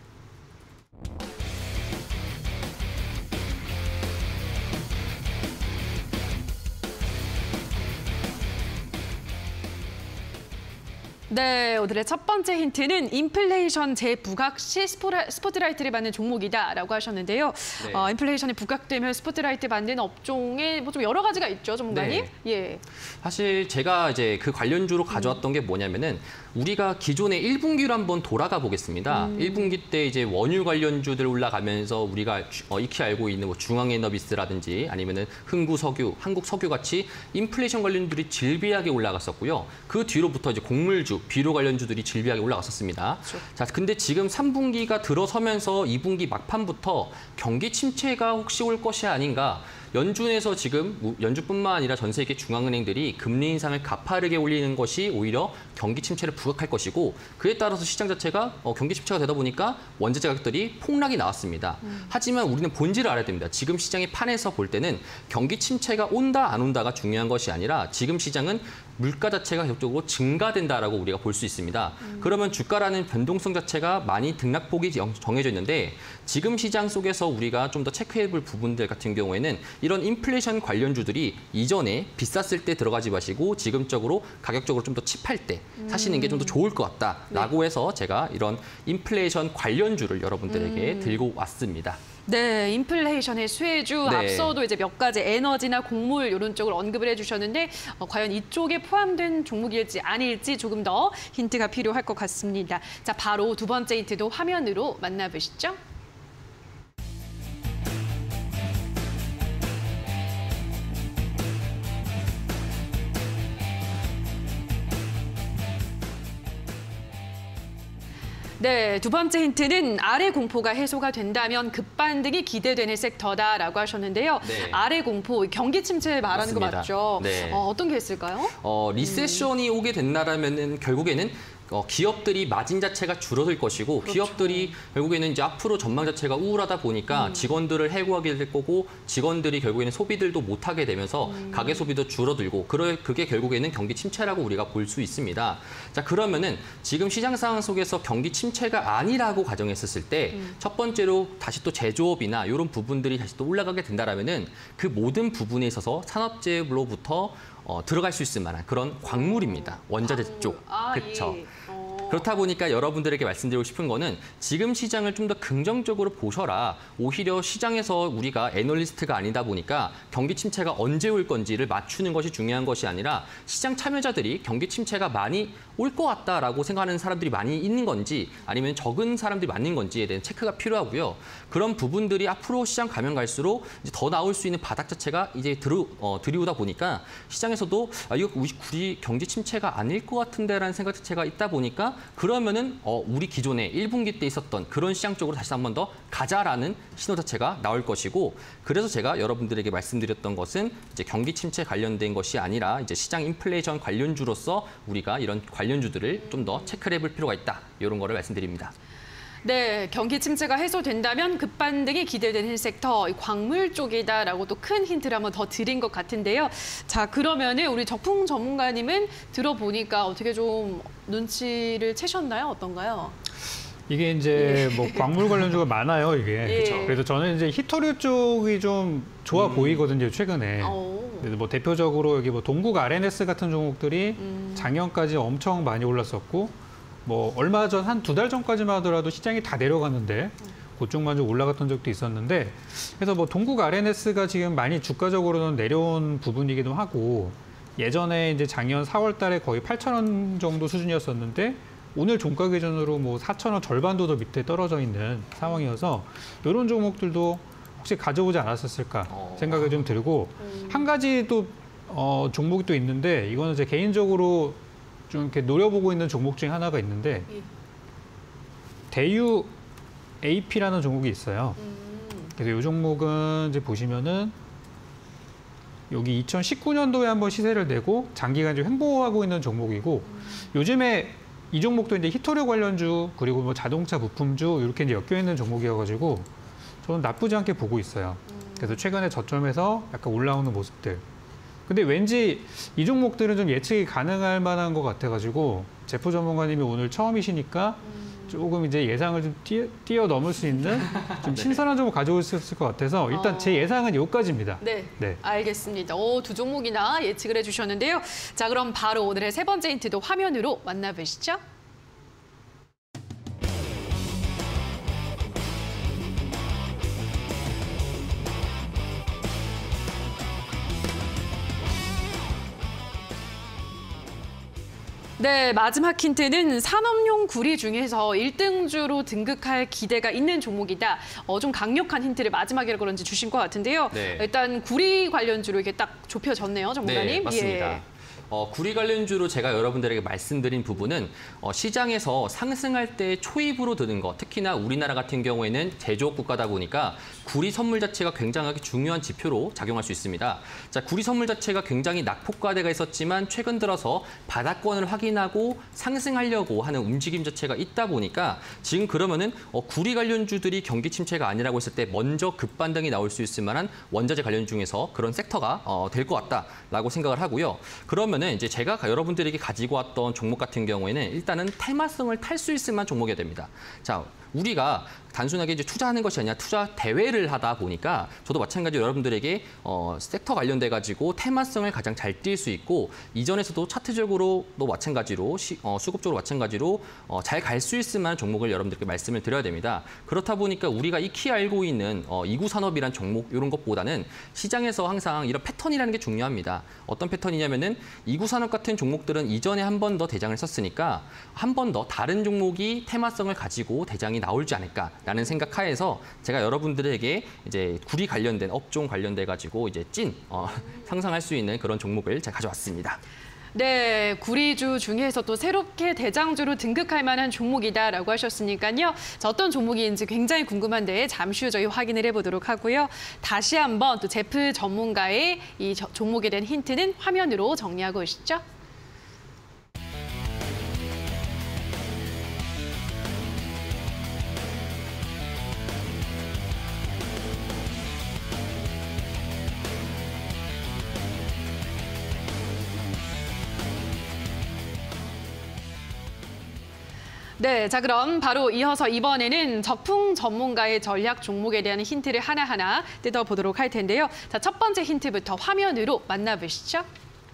네, 오늘의 첫 번째 힌트는 인플레이션 재부각 시 스포트라이트를 받는 종목이다라고 하셨는데요. 네. 어, 인플레이션이 부각되면 스포트라이트 받는 업종에 뭐 좀 여러 가지가 있죠, 전문가님? 네. 예. 사실 제가 이제 그 관련주로 가져왔던 음. 게 뭐냐면은 우리가 기존의 일 분기로 한번 돌아가 보겠습니다. 음. 일 분기 때 이제 원유 관련주들 올라가면서 우리가 어, 익히 알고 있는 뭐 중앙에너비스라든지 아니면은 흥구석유, 한국석유 같이 인플레이션 관련주들이 질비하게 올라갔었고요. 그 뒤로부터 이제 곡물주, 비료 관련주들이 질비하게 올라갔었습니다. 그렇죠. 자, 근데 지금 삼 분기가 들어서면서 이 분기 막판부터 경기 침체가 혹시 올 것이 아닌가. 연준에서 지금 연준뿐만 아니라 전 세계 중앙은행들이 금리 인상을 가파르게 올리는 것이 오히려 경기 침체를 부각할 것이고 그에 따라서 시장 자체가 어, 경기 침체가 되다 보니까 원자재 가격들이 폭락이 나왔습니다. 음. 하지만 우리는 본질을 알아야 됩니다. 지금 시장의 판에서 볼 때는 경기 침체가 온다 안 온다가 중요한 것이 아니라 지금 시장은 물가 자체가 계속적으로 증가된다라고 우리가 볼 수 있습니다. 음. 그러면 주가라는 변동성 자체가 많이 등락폭이 정해져 있는데 지금 시장 속에서 우리가 좀 더 체크해 볼 부분들 같은 경우에는 이런 인플레이션 관련주들이 이전에 비쌌을 때 들어가지 마시고 지금적으로 가격적으로 좀 더 칩할 때 사시는 게 좀 더 좋을 것 같다라고 네. 해서 제가 이런 인플레이션 관련주를 여러분들에게 음. 들고 왔습니다. 네, 인플레이션의 수혜주 네. 앞서도 이제 몇 가지 에너지나 곡물 이런 쪽을 언급을 해주셨는데 어, 과연 이쪽에 포함된 종목일지 아닐지 조금 더 힌트가 필요할 것 같습니다. 자, 바로 두 번째 힌트도 화면으로 만나보시죠. 네, 두 번째 힌트는 아래 공포가 해소가 된다면 급반등이 기대되는 섹터다라고 하셨는데요. 네. 아래 공포, 경기 침체 말하는 맞습니다. 거 맞죠? 네. 어, 어떤 게 있을까요? 어, 리세션이 음. 오게 된다라면은 결국에는 어, 기업들이 마진 자체가 줄어들 것이고 그렇죠. 기업들이 결국에는 이제 앞으로 전망 자체가 우울하다 보니까 음. 직원들을 해고하게 될 거고 직원들이 결국에는 소비들도 못하게 되면서 음. 가계 소비도 줄어들고 그게 결국에는 경기 침체라고 우리가 볼 수 있습니다. 자, 그러면은 지금 시장 상황 속에서 경기 침체가 아니라고 가정했었을 때 첫 음. 번째로 다시 또 제조업이나 이런 부분들이 다시 또 올라가게 된다라면은 그 모든 부분에 있어서 산업재로부터 어, 들어갈 수 있을 만한 그런 광물입니다. 원자재 광물. 쪽. 아, 그렇죠. 예. 어. 그렇다 보니까 여러분들에게 말씀드리고 싶은 거는 지금 시장을 좀 더 긍정적으로 보셔라. 오히려 시장에서 우리가 애널리스트가 아니다 보니까 경기 침체가 언제 올 건지를 맞추는 것이 중요한 것이 아니라 시장 참여자들이 경기 침체가 많이 올 것 같다라고 생각하는 사람들이 많이 있는 건지 아니면 적은 사람들이 많은 건지에 대한 체크가 필요하고요. 그런 부분들이 앞으로 시장 가면 갈수록 이제 더 나올 수 있는 바닥 자체가 이제 들어, 어, 들이오다 보니까 시장에서도 아, 이거 우리 경기 침체가 아닐 것 같은데라는 생각 자체가 있다 보니까 그러면은 어, 우리 기존에 일 분기 때 있었던 그런 시장 쪽으로 다시 한 번 더 가자라는 신호 자체가 나올 것이고 그래서 제가 여러분들에게 말씀드렸던 것은 이제 경기 침체 관련된 것이 아니라 이제 시장 인플레이션 관련주로서 우리가 이런 관련주들을 좀 더 체크를 해볼 필요가 있다. 이런 거를 말씀드립니다. 네, 경기 침체가 해소된다면 급반등이 기대되는 섹터, 광물 쪽이다라고 또 큰 힌트를 한번 더 드린 것 같은데요. 자, 그러면은 우리 적풍 전문가님은 들어보니까 어떻게 좀 눈치를 채셨나요? 어떤가요? 이게 이제 뭐 광물 관련주가 많아요, 이게. 예. 그래서 저는 이제 히토류 쪽이 좀 좋아 음. 보이거든요, 최근에. 그래서 뭐 대표적으로 여기 뭐 동국 알엔에스 같은 종목들이 음. 작년까지 엄청 많이 올랐었고, 뭐 얼마 전 한 두 달 전까지만 하더라도 시장이 다 내려갔는데 그쪽만 좀 올라갔던 적도 있었는데 그래서 뭐 동국 알엔에스가 지금 많이 주가적으로는 내려온 부분이기도 하고 예전에 이제 작년 사월 달에 거의 팔천 원 정도 수준이었었는데 오늘 종가 기준으로 뭐 사천 원 절반도 더 밑에 떨어져 있는 상황이어서 이런 종목들도 혹시 가져오지 않았었을까 생각이 좀 들고 한 가지 또 어, 종목이 또 있는데 이거는 제 개인적으로 좀 이렇게 노려보고 있는 종목 중에 하나가 있는데 대유 에이피라는 종목이 있어요. 그래서 이 종목은 이제 보시면은 여기 이천십구 년도에 한번 시세를 내고 장기간 좀 횡보하고 있는 종목이고 요즘에 이 종목도 이제 히토류 관련주 그리고 뭐 자동차 부품주 이렇게 이제 엮여 있는 종목이어가지고 저는 나쁘지 않게 보고 있어요. 그래서 최근에 저점에서 약간 올라오는 모습들. 근데 왠지 이 종목들은 좀 예측이 가능할 만한 것 같아가지고 제프 전문가님이 오늘 처음이시니까 조금 이제 예상을 좀 뛰어, 뛰어넘을 수 있는 좀 신선한 종목 가져올 수 있을 것 같아서 일단 제 예상은 여기까지입니다. 네, 네. 알겠습니다. 오, 두 종목이나 예측을 해주셨는데요. 자, 그럼 바로 오늘의 세 번째 힌트도 화면으로 만나보시죠. 네, 마지막 힌트는 산업용 구리 중에서 일 등주로 등극할 기대가 있는 종목이다. 어, 좀 강력한 힌트를 마지막이라 그런지 주신 것 같은데요. 네. 일단 구리 관련주로 이렇게 딱 좁혀졌네요, 전문가님. 네, 맞습니다. 예. 어, 구리 관련주로 제가 여러분들에게 말씀드린 부분은 어, 시장에서 상승할 때 초입으로 드는 것, 특히나 우리나라 같은 경우에는 제조업 국가다 보니까 구리 선물 자체가 굉장하게 중요한 지표로 작용할 수 있습니다. 자, 구리 선물 자체가 굉장히 낙폭과대가 있었지만 최근 들어서 바닥권을 확인하고 상승하려고 하는 움직임 자체가 있다 보니까 지금 그러면은 어, 구리 관련주들이 경기 침체가 아니라고 했을 때 먼저 급반등이 나올 수 있을 만한 원자재 관련 중에서 그런 섹터가 어, 될 것 같다라고 생각을 하고요. 그러면 이제 제가 여러분들에게 가지고 왔던 종목 같은 경우에는 일단은 테마성을 탈 수 있을 만한 종목이 됩니다. 자, 우리가 단순하게 이제 투자하는 것이 아니라 투자 대회를 하다 보니까 저도 마찬가지로 여러분들에게 어, 섹터 관련돼 가지고 테마성을 가장 잘 띌 수 있고 이전에서도 차트적으로도 마찬가지로 시, 어, 수급적으로 마찬가지로 어, 잘 갈 수 있을 만한 종목을 여러분들께 말씀을 드려야 됩니다. 그렇다 보니까 우리가 익히 알고 있는 어, 이구 산업이란 종목 이런 것보다는 시장에서 항상 이런 패턴이라는 게 중요합니다. 어떤 패턴이냐면은 이구 산업 같은 종목들은 이전에 한 번 더 대장을 썼으니까 한 번 더 다른 종목이 테마성을 가지고 대장이 나올지 않을까라는 생각하에서 제가 여러분들에게 이제 구리 관련된 업종 관련돼 가지고 이제 찐 어, 상상할 수 있는 그런 종목을 제가 가져왔습니다. 네, 구리주 중에서 또 새롭게 대장주로 등극할 만한 종목이다라고 하셨으니까요. 자, 어떤 종목인지 굉장히 궁금한데 잠시 후 저희 확인을 해보도록 하고요. 다시 한번 또 제프 전문가의 이 종목에 대한 힌트는 화면으로 정리하고 오시죠. 네, 자 그럼 바로 이어서 이번에는 적풍 전문가의 전략 종목에 대한 힌트를 하나하나 뜯어보도록 할 텐데요. 자, 첫 번째 힌트부터 화면으로 만나보시죠.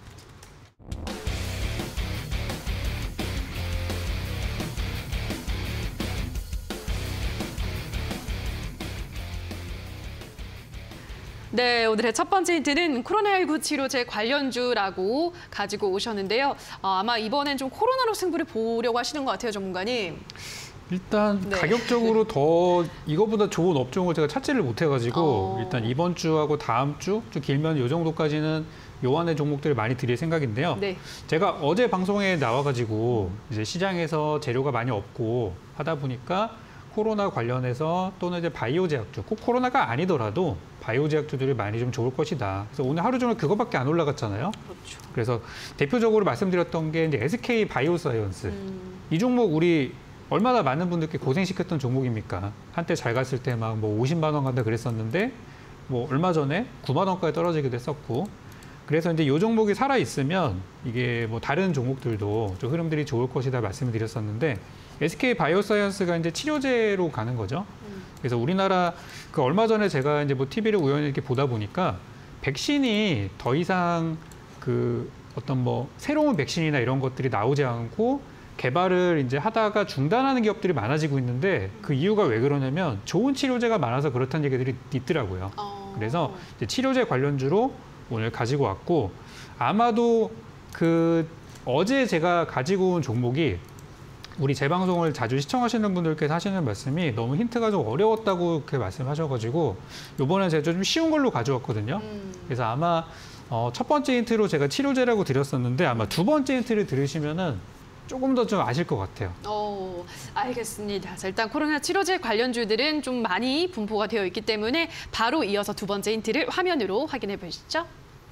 네, 오늘의 첫 번째 힌트는 코로나십구 치료제 관련주라고 가지고 오셨는데요. 어, 아마 이번엔 좀 코로나로 승부를 보려고 하시는 것 같아요, 전문가님. 일단 네. 가격적으로 더 이거보다 좋은 업종을 제가 찾지를 못해가지고 어... 일단 이번 주하고 다음 주, 좀 길면 이 정도까지는 요 안에 종목들을 많이 드릴 생각인데요. 네. 제가 어제 방송에 나와가지고 이제 시장에서 재료가 많이 없고 하다 보니까 코로나 관련해서 또는 이제 바이오 제약주, 꼭 코로나가 아니더라도 바이오 제약주들이 많이 좀 좋을 것이다. 그래서 오늘 하루 종일 그거밖에 안 올라갔잖아요. 그렇죠. 그래서 대표적으로 말씀드렸던 게 이제 에스케이 바이오사이언스. 음. 이 종목 우리 얼마나 많은 분들께 고생시켰던 종목입니까? 한때 잘 갔을 때 막 뭐 오십만 원 간다 그랬었는데 뭐 얼마 전에 구만 원까지 떨어지기도 했었고. 그래서 이제 이 종목이 살아 있으면 이게 뭐 다른 종목들도 좀 흐름들이 좋을 것이다 말씀을 드렸었는데 에스케이 바이오사이언스가 이제 치료제로 가는 거죠. 그래서 우리나라 그 얼마 전에 제가 이제 뭐 티비를 우연히 이렇게 보다 보니까 백신이 더 이상 그 어떤 뭐 새로운 백신이나 이런 것들이 나오지 않고 개발을 이제 하다가 중단하는 기업들이 많아지고 있는데 그 이유가 왜 그러냐면 좋은 치료제가 많아서 그렇다는 얘기들이 있더라고요. 그래서 이제 치료제 관련주로 오늘 가지고 왔고 아마도 그 어제 제가 가지고 온 종목이 우리 제 방송을 자주 시청하시는 분들께서 하시는 말씀이 너무 힌트가 좀 어려웠다고 그렇게 말씀하셔가지고 이번에 제가 좀 쉬운 걸로 가져왔거든요. 음. 그래서 아마 어, 첫 번째 힌트로 제가 치료제라고 드렸었는데 아마 두 번째 힌트를 들으시면은 조금 더 좀 아실 것 같아요. 오, 알겠습니다. 자, 일단 코로나 치료제 관련주들은 좀 많이 분포가 되어 있기 때문에 바로 이어서 두 번째 힌트를 화면으로 확인해 보시죠.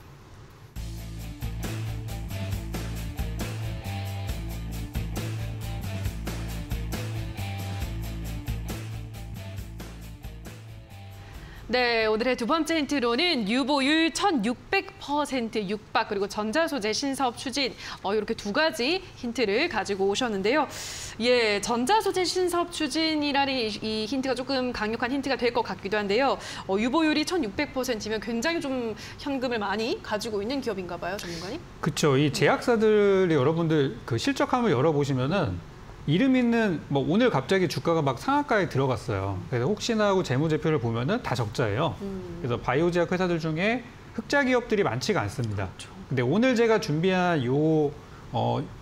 네, 오늘의 두 번째 힌트로는 유보율 천육백 퍼센트 육박 그리고 전자소재 신사업 추진 어, 이렇게 두 가지 힌트를 가지고 오셨는데요. 예, 전자소재 신사업 추진이라는 이, 이 힌트가 조금 강력한 힌트가 될 것 같기도 한데요. 어, 유보율이 천육백 퍼센트면 굉장히 좀 현금을 많이 가지고 있는 기업인가 봐요, 전문가님? 그렇죠. 이 제약사들이 여러분들 그 실적함을 열어보시면은 이름 있는 뭐 오늘 갑자기 주가가 막 상한가에 들어갔어요. 그래서 혹시나 하고 재무제표를 보면은 다 적자예요. 음. 그래서 바이오 제약 회사들 중에 흑자 기업들이 많지가 않습니다. 그렇죠. 근데 오늘 제가 준비한 요 어,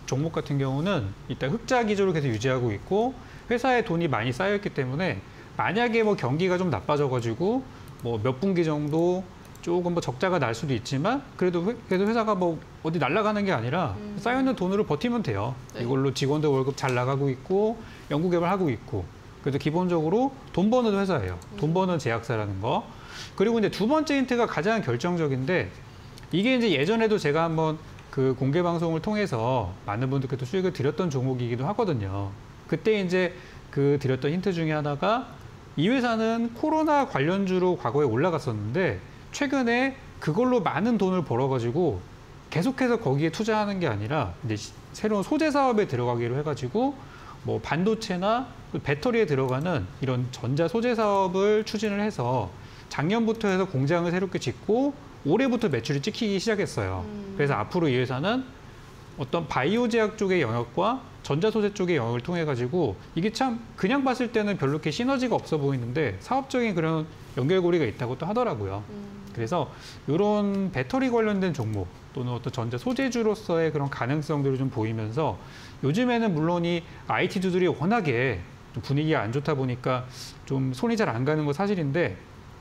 종목 같은 경우는 일단 흑자 기조를 계속 유지하고 있고 회사에 돈이 많이 쌓여있기 때문에 만약에 뭐 경기가 좀 나빠져가지고 뭐 몇 분기 정도 조금 뭐 적자가 날 수도 있지만 그래도 회, 그래도 회사가 뭐 어디 날아가는 게 아니라 음. 쌓여있는 돈으로 버티면 돼요. 네. 이걸로 직원들 월급 잘 나가고 있고 연구 개발하고 있고 그래도 기본적으로 돈 버는 회사예요. 음. 돈 버는 제약사라는 거. 그리고 이제 두 번째 힌트가 가장 결정적인데 이게 이제 예전에도 제가 한번 그 공개 방송을 통해서 많은 분들께도 수익을 드렸던 종목이기도 하거든요. 그때 이제 그 드렸던 힌트 중에 하나가 이 회사는 코로나 관련주로 과거에 올라갔었는데 최근에 그걸로 많은 돈을 벌어가지고 계속해서 거기에 투자하는 게 아니라 이제 새로운 소재 사업에 들어가기로 해가지고 뭐 반도체나 배터리에 들어가는 이런 전자 소재 사업을 추진을 해서 작년부터 해서 공장을 새롭게 짓고 올해부터 매출이 찍히기 시작했어요. 음. 그래서 앞으로 이 회사는 어떤 바이오 제약 쪽의 영역과 전자 소재 쪽의 영역을 통해 가지고 이게 참 그냥 봤을 때는 별로 이렇게 시너지가 없어 보이는데 사업적인 그런 연결고리가 있다고 또 하더라고요. 음. 그래서 이런 배터리 관련된 종목 또는 어떤 전자 소재주로서의 그런 가능성들을 좀 보이면서 요즘에는 물론 이 아이티주들이 워낙에 좀 분위기가 안 좋다 보니까 좀 손이 잘 안 가는 건 사실인데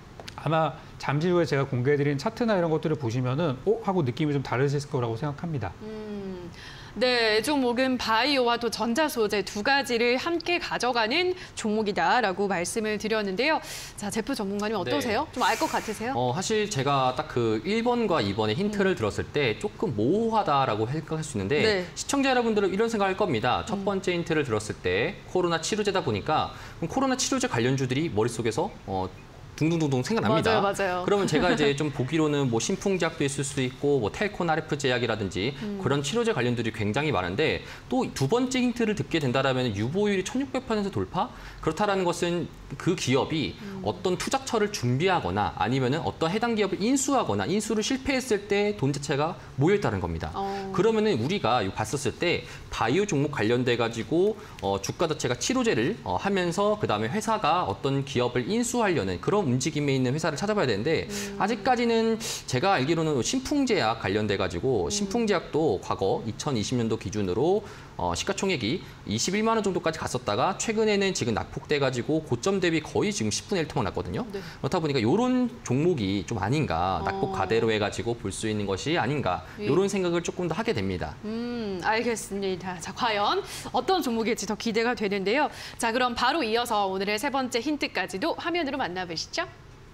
아마 잠시 후에 제가 공개해드린 차트나 이런 것들을 보시면은 어? 하고 느낌이 좀 다르실 거라고 생각합니다. 음, 네, 종목은 바이오와 또 전자 소재 두 가지를 함께 가져가는 종목이다라고 말씀을 드렸는데요. 자, 제프 전문가님 어떠세요? 네. 좀 알 것 같으세요? 어, 사실 제가 딱 그 일 번과 이 번의 힌트를 음. 들었을 때 조금 모호하다라고 생각할 수 있는데 네. 시청자 여러분들은 이런 생각할 겁니다. 첫 번째 힌트를 들었을 때 코로나 치료제다 보니까 그럼 코로나 치료제 관련주들이 머릿속에서 어, 둥둥둥둥 생각납니다. 맞아요, 맞아요. 그러면 제가 이제 좀 보기로는 뭐 신풍제약도 있을 수도 있고 뭐 텔콘 아르에프 제약이라든지 음. 그런 치료제 관련들이 굉장히 많은데 또 두 번째 힌트를 듣게 된다라면 유보율이 천육백 퍼센트 돌파? 그렇다라는 것은 그 기업이 음. 어떤 투자처를 준비하거나 아니면은 어떤 해당 기업을 인수하거나 인수를 실패했을 때 돈 자체가 모여 있다는 겁니다. 어. 그러면은 우리가 이거 봤었을 때 바이오 종목 관련돼 가지고 어, 주가 자체가 치료제를 어, 하면서 그다음에 회사가 어떤 기업을 인수하려는 그런 움직임에 있는 회사를 찾아봐야 되는데 음. 아직까지는 제가 알기로는 신풍제약 관련돼 가지고 음. 신풍제약도 과거 이천이십 년도 기준으로 어, 시가총액이 이십일만 원 정도까지 갔었다가 최근에는 지금 낙폭돼 가지고 고점 대비 거의 지금 십분의 일 토막 났거든요. 네. 그렇다 보니까 이런 종목이 좀 아닌가, 낙폭 가대로 해가지고 볼 수 있는 것이 아닌가 이런 생각을 조금 더 하게 됩니다. 음, 알겠습니다. 자, 과연 어떤 종목일지 더 기대가 되는데요. 자, 그럼 바로 이어서 오늘의 세 번째 힌트까지도 화면으로 만나보시죠.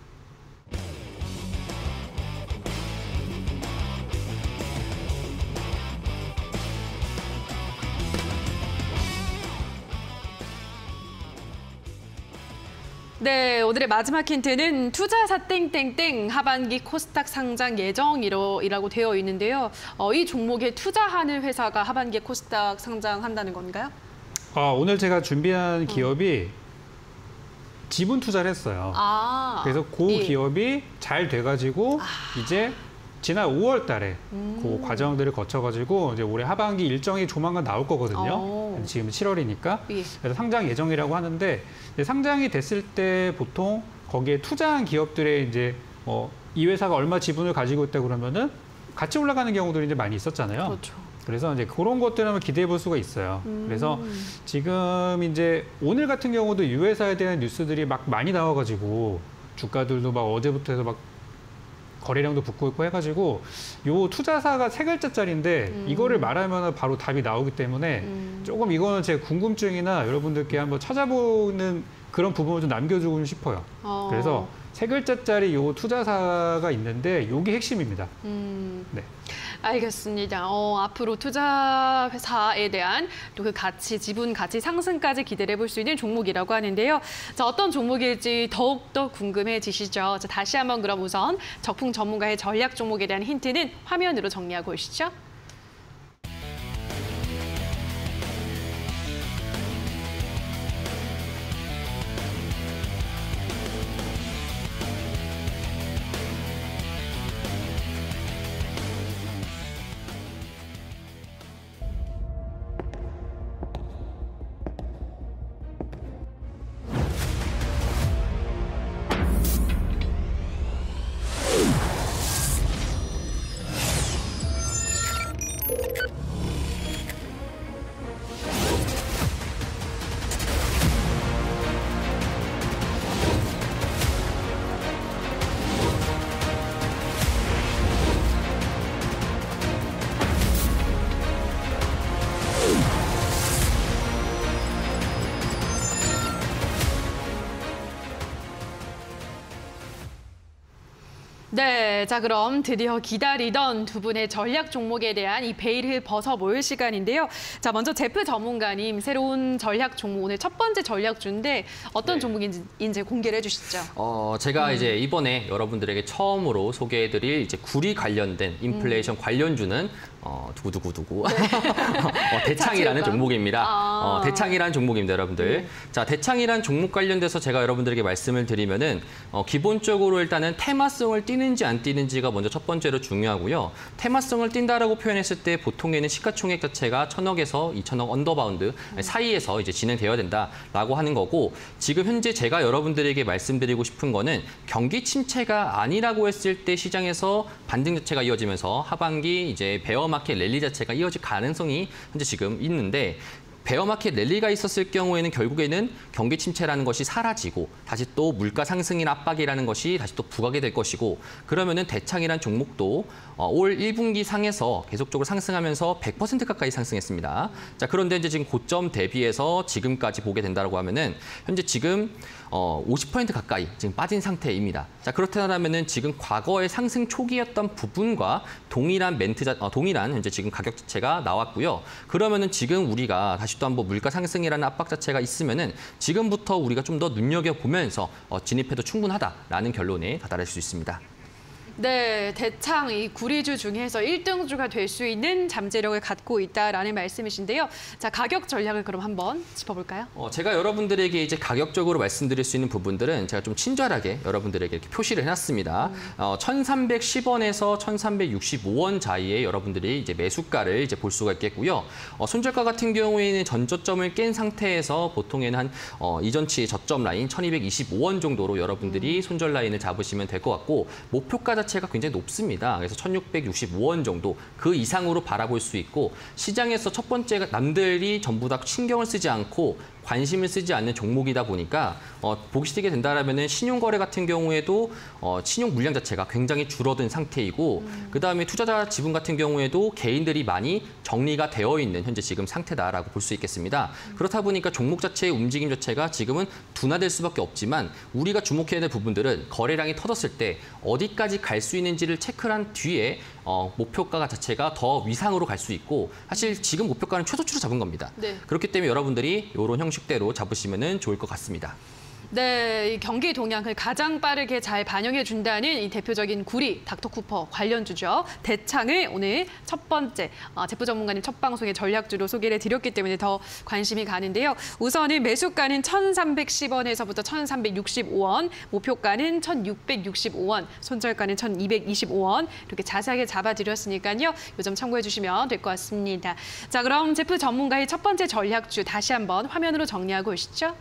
네, 오늘의 마지막 힌트는 투자사 땡땡땡 하반기 코스닥 상장 예정이라고 되어 있는데요. 어, 이 종목에 투자하는 회사가 하반기에 코스닥 상장한다는 건가요? 아, 오늘 제가 준비한 기업이 음. 지분 투자를 했어요. 아, 그래서 그 예. 기업이 잘 돼가지고 아. 이제 지난 오월 달에 음. 그 과정들을 거쳐가지고 이제 올해 하반기 일정이 조만간 나올 거거든요. 오. 지금 칠월이니까. 예. 그래서 상장 예정이라고 하는데 상장이 됐을 때 보통 거기에 투자한 기업들의 이제 뭐 이 회사가 얼마 지분을 가지고 있다 그러면은 같이 올라가는 경우들이 이제 많이 있었잖아요. 그렇죠. 그래서 이제 그런 것들을 한번 기대해 볼 수가 있어요. 음. 그래서 지금 이제 오늘 같은 경우도 이 회사에 대한 뉴스들이 막 많이 나와가지고 주가들도 막 어제부터 해서 막 거래량도 붙고 있고 해가지고 요 투자사가 세 글자짜리인데 음. 이거를 말하면 바로 답이 나오기 때문에 음. 조금 이거는 제 궁금증이나 여러분들께 한번 찾아보는 그런 부분을 좀 남겨주고 싶어요. 어. 그래서 세 글자짜리 요 투자사가 있는데 요게 핵심입니다. 음. 네. 알겠습니다. 어, 앞으로 투자 회사에 대한 또 그 가치, 지분 가치 상승까지 기대를 해볼 수 있는 종목이라고 하는데요. 자, 어떤 종목일지 더욱더 궁금해지시죠? 자, 다시 한번 그럼 우선 적풍 전문가의 전략 종목에 대한 힌트는 화면으로 정리하고 오시죠. 네, 자 그럼 드디어 기다리던 두 분의 전략 종목에 대한 이 베일을 벗어볼 시간인데요. 자 먼저 제프 전문가님, 새로운 전략 종목, 오늘 첫 번째 전략주인데 어떤 네. 종목인지 이제 공개를 해주시죠. 어, 제가 음. 이제 이번에 여러분들에게 처음으로 소개해드릴 이제 구리 관련된 인플레이션 음. 관련주는 어, 두구두구두구 네. 어, 대창이라는 종목입니다. 아. 어, 대창이라는 종목입니다, 여러분들. 네. 자, 대창이라는 종목 관련돼서 제가 여러분들에게 말씀을 드리면은 어, 기본적으로 일단은 테마성을 띄는지 안 띄는지가 먼저 첫 번째로 중요하고요. 테마성을 띈다라고 표현했을 때 보통에는 시가총액 자체가 천억에서 이천억 언더바운드 음. 사이에서 이제 진행되어야 된다라고 하는 거고, 지금 현재 제가 여러분들에게 말씀드리고 싶은 거는 경기 침체가 아니라고 했을 때 시장에서 반등 자체가 이어지면서 하반기 이제 베어 마켓 랠리 자체가 이어질 가능성이 현재 지금 있는데, 베어마켓 랠리가 있었을 경우에는 결국에는 경기 침체라는 것이 사라지고 다시 또 물가 상승이나 압박이라는 것이 다시 또 부각이 될 것이고, 그러면은 대창이라는 종목도 올 일 분기 상에서 계속적으로 상승하면서 백 퍼센트 가까이 상승했습니다. 자, 그런데 이제 지금 고점 대비해서 지금까지 보게 된다고 하면은 현재 지금 어, 오십 퍼센트 가까이 지금 빠진 상태입니다. 자, 그렇다면은 지금 과거의 상승 초기였던 부분과 동일한 멘트 자, 어, 동일한 현재 지금 가격 자체가 나왔고요. 그러면은 지금 우리가 다시 또 한번 물가 상승이라는 압박 자체가 있으면은 지금부터 우리가 좀 더 눈여겨보면서 어, 진입해도 충분하다라는 결론에 다다를 수 있습니다. 네, 대창 이 구리주 중에서 일 등주가 될 수 있는 잠재력을 갖고 있다라는 말씀이신데요. 자, 가격 전략을 그럼 한번 짚어볼까요? 어, 제가 여러분들에게 이제 가격적으로 말씀드릴 수 있는 부분들은 제가 좀 친절하게 여러분들에게 이렇게 표시를 해놨습니다. 음. 어, 천삼백십 원에서 천삼백육십오 원 사이에 여러분들이 이제 매수가를 이제 볼 수가 있겠고요. 어, 손절가 같은 경우에는 전저점을 깬 상태에서 보통에는 한 어, 이전치 저점 라인 천이백이십오 원 정도로 여러분들이 손절 라인을 잡으시면 될 것 같고, 목표가 자체가 굉장히 높습니다. 그래서 천육백육십오 원 정도 그 이상으로 바라볼 수 있고, 시장에서 첫 번째가 남들이 전부 다 신경을 쓰지 않고 관심을 쓰지 않는 종목이다 보니까 어, 보시게 된다라면은 신용거래 같은 경우에도 어, 신용 물량 자체가 굉장히 줄어든 상태이고, 음. 그다음에 투자자 지분 같은 경우에도 개인들이 많이 정리가 되어 있는 현재 지금 상태다라고 볼 수 있겠습니다. 음. 그렇다 보니까 종목 자체의 움직임 자체가 지금은 둔화될 수밖에 없지만, 우리가 주목해야 될 부분들은 거래량이 터졌을 때 어디까지 갈 수 있는지를 체크를 한 뒤에 어, 목표가 자체가 더 위상으로 갈 수 있고, 사실 지금 목표가는 최소치로 잡은 겁니다. 네. 그렇기 때문에 여러분들이 이런 형식대로 잡으시면 좋을 것 같습니다. 네, 이 경기 동향을 가장 빠르게 잘 반영해 준다는 이 대표적인 구리, 닥터쿠퍼 관련주죠. 대창을 오늘 첫 번째 어, 제프 전문가님 첫 방송에 전략주로 소개를 드렸기 때문에 더 관심이 가는데요. 우선은 매수가는 천삼백십 원에서부터 천삼백육십오 원, 목표가는 천육백육십오 원, 손절가는 천이백이십오 원 이렇게 자세하게 잡아드렸으니까요. 이 점 참고해 주시면 될 것 같습니다. 자, 그럼 제프 전문가의 첫 번째 전략주 다시 한번 화면으로 정리하고 오시죠.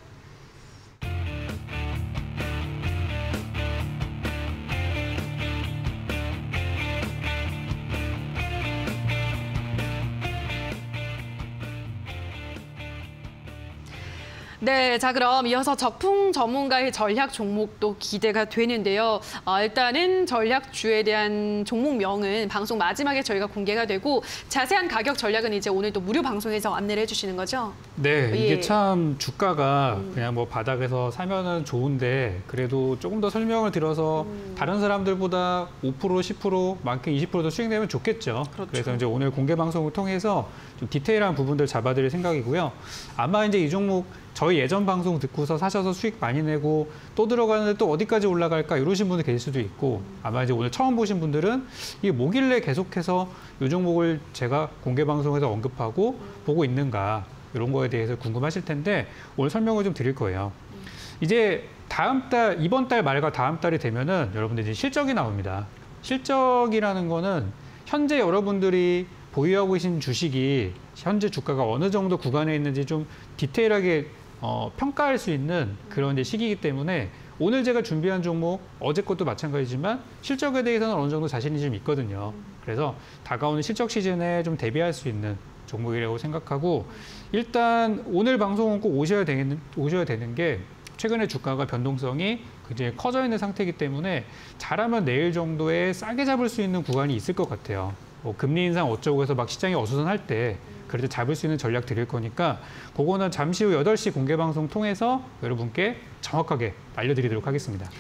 네, 자 그럼 이어서 적풍 전문가의 전략 종목도 기대가 되는데요. 어, 일단은 전략주에 대한 종목명은 방송 마지막에 저희가 공개가 되고, 자세한 가격 전략은 이제 오늘 또 무료 방송에서 안내를 해주시는 거죠? 네, 예. 이게 참 주가가 음. 그냥 뭐 바닥에서 사면은 좋은데, 그래도 조금 더 설명을 드려서 음. 다른 사람들보다 오 퍼센트, 십 퍼센트, 많게 이십 퍼센트 더 수익되면 좋겠죠. 그렇죠. 그래서 이제 오늘 공개 방송을 통해서 좀 디테일한 부분들 잡아드릴 생각이고요. 아마 이제 이 종목 저희 예전 방송 듣고서 사셔서 수익 많이 내고 또 들어가는데 또 어디까지 올라갈까 이러신 분들 계실 수도 있고, 아마 이제 오늘 처음 보신 분들은 이게 뭐길래 계속해서 이 종목을 제가 공개 방송에서 언급하고 보고 있는가, 이런 거에 대해서 궁금하실 텐데 오늘 설명을 좀 드릴 거예요. 이제 다음 달, 이번 달 말과 다음 달이 되면은 여러분들 이제 실적이 나옵니다. 실적이라는 거는 현재 여러분들이 보유하고 계신 주식이 현재 주가가 어느 정도 구간에 있는지 좀 디테일하게 어, 평가할 수 있는 그런 이제 시기이기 때문에, 오늘 제가 준비한 종목, 어제 것도 마찬가지지만 실적에 대해서는 어느 정도 자신이 좀 있거든요. 그래서 다가오는 실적 시즌에 좀 대비할 수 있는 종목이라고 생각하고, 일단 오늘 방송은 꼭 오셔야 되는, 오셔야 되는 게, 최근에 주가가 변동성이 굉장히 커져 있는 상태이기 때문에 잘하면 내일 정도에 싸게 잡을 수 있는 구간이 있을 것 같아요. 뭐 금리 인상 어쩌고 해서 막 시장이 어수선할 때 그래도 잡을 수 있는 전략 드릴 거니까 그거는 잠시 후 여덟 시 공개 방송 통해서 여러분께 정확하게 알려드리도록 하겠습니다.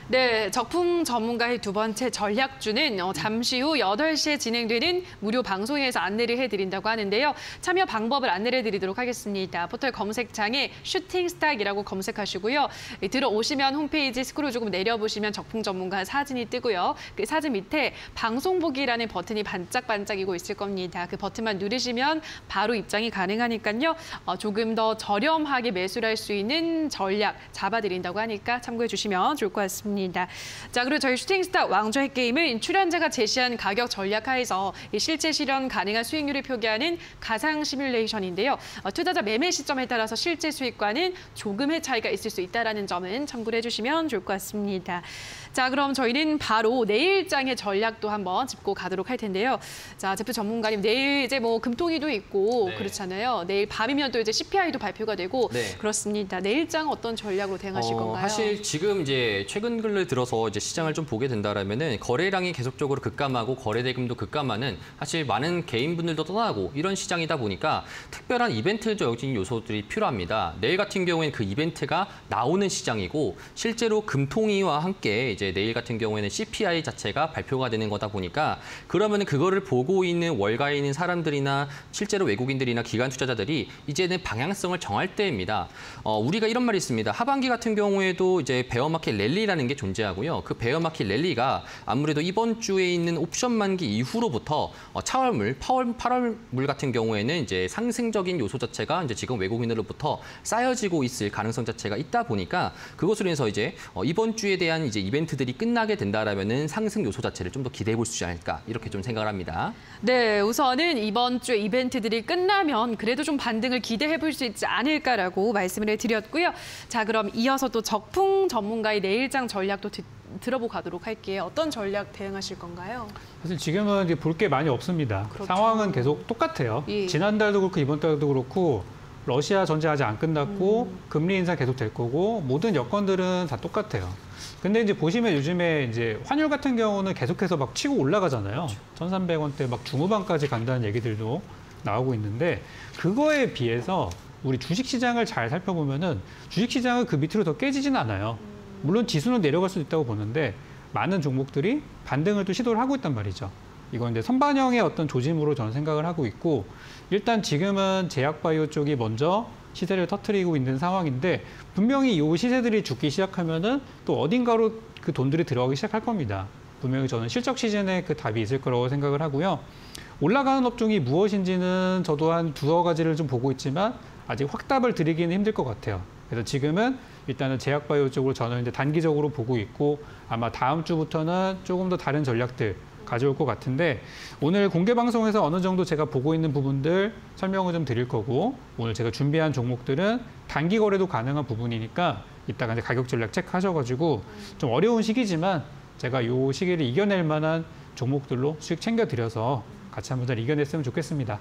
네, 적풍 전문가의 두 번째 전략주는 어, 잠시 후 여덟 시에 진행되는 무료 방송에서 안내를 해드린다고 하는데요. 참여 방법을 안내를 해드리도록 하겠습니다. 포털 검색창에 슈팅스탁이라고 검색하시고요. 예, 들어오시면 홈페이지 스크롤 조금 내려보시면 적풍 전문가 사진이 뜨고요. 그 사진 밑에 방송 보기라는 버튼이 반짝반짝이고 있을 겁니다. 그 버튼만 누르시면 바로 입장이 가능하니까요. 어, 조금 더 저렴하게 매수를 할 수 있는 전략 잡아드린다고 하니까 참고해 주시면 좋을 것 같습니다. 자, 그리고 저희 슈팅스타 왕좌의 게임은 출연자가 제시한 가격 전략하에서 실제 실현 가능한 수익률을 표기하는 가상 시뮬레이션인데요. 투자자 매매 시점에 따라서 실제 수익과는 조금의 차이가 있을 수 있다는 점은 참고를 해주시면 좋을 것 같습니다. 자, 그럼 저희는 바로 내일장의 전략도 한번 짚고 가도록 할 텐데요. 자, 제프 전문가님, 내일 이제 뭐 금통위도 있고 네. 그렇잖아요. 내일 밤이면 또 이제 씨피아이도 발표가 되고 네. 그렇습니다. 내일장 어떤 전략으로 대응하실 어, 건가요? 사실 지금 이제 최근 근래 들어서 이제 시장을 좀 보게 된다라면은 거래량이 계속적으로 급감하고 거래 대금도 급감하는 사실 많은 개인분들도 떠나고 이런 시장이다 보니까 특별한 이벤트적인 요소들이 필요합니다. 내일 같은 경우에는 그 이벤트가 나오는 시장이고 실제로 금통위와 함께 이제 내일 같은 경우에는 씨피아이 자체가 발표가 되는 거다 보니까 그러면은 그거를 보고 있는 월가에 있는 사람들이나 실제로 외국인들이나 기관 투자자들이 이제는 방향성을 정할 때입니다. 어, 우리가 이런 말이 있습니다. 하반기 같은 경우에도 이제 베어마켓 랠리라는 게 존재하고요. 그 베어마켓 랠리가 아무래도 이번 주에 있는 옵션 만기 이후로부터 어, 차월물, 파월, 팔월물 같은 경우에는 이제 상승적인 요소 자체가 이제 지금 외국인으로부터 쌓여지고 있을 가능성 자체가 있다 보니까 그것으로 인해서 이제 어, 이번 주에 대한 이제 이벤트들이 끝나게 된다라면은 상승 요소 자체를 좀 더 기대해 볼 수 있지 않을까 이렇게 좀 생각을 합니다. 네, 우선은 이번 주에 이벤트들이 끝나면 그래도 좀 반등을 기대해 볼 수 있지 않을까라고 말씀을 해드렸고요. 자, 그럼 이어서 또 적풍 전문가의 내일장 전략도 듣, 들어보고 가도록 할게요. 어떤 전략 대응하실 건가요? 사실 지금은 이제 볼 게 많이 없습니다. 그렇죠. 상황은 계속 똑같아요. 예. 지난달도 그렇고 이번 달도 그렇고 러시아 전쟁 아직 안 끝났고 음. 금리 인상 계속 될 거고 모든 여건들은 다 똑같아요. 근데 이제 보시면 요즘에 이제 환율 같은 경우는 계속해서 막 치고 올라가잖아요. 천삼백 원대 막 중후반까지 간다는 얘기들도 나오고 있는데 그거에 비해서 우리 주식시장을 잘 살펴보면은 주식시장은 그 밑으로 더 깨지진 않아요. 물론 지수는 내려갈 수도 있다고 보는데 많은 종목들이 반등을 또 시도를 하고 있단 말이죠. 이건 이제 선반영의 어떤 조짐으로 저는 생각을 하고 있고 일단 지금은 제약바이오 쪽이 먼저 시세를 터뜨리고 있는 상황인데 분명히 이 시세들이 죽기 시작하면은 또 어딘가로 그 돈들이 들어가기 시작할 겁니다. 분명히 저는 실적 시즌에 그 답이 있을 거라고 생각을 하고요. 올라가는 업종이 무엇인지는 저도 한 두어 가지를 좀 보고 있지만 아직 확답을 드리기는 힘들 것 같아요. 그래서 지금은 일단은 제약바이오 쪽으로 저는 이제 단기적으로 보고 있고 아마 다음 주부터는 조금 더 다른 전략들 가져올 것 같은데 오늘 공개 방송에서 어느 정도 제가 보고 있는 부분들 설명을 좀 드릴 거고 오늘 제가 준비한 종목들은 단기 거래도 가능한 부분이니까 이따가 이제 가격 전략 체크하셔가지고 좀 어려운 시기지만 제가 이 시기를 이겨낼 만한 종목들로 수익 챙겨드려서 같이 한번 잘 이겨냈으면 좋겠습니다.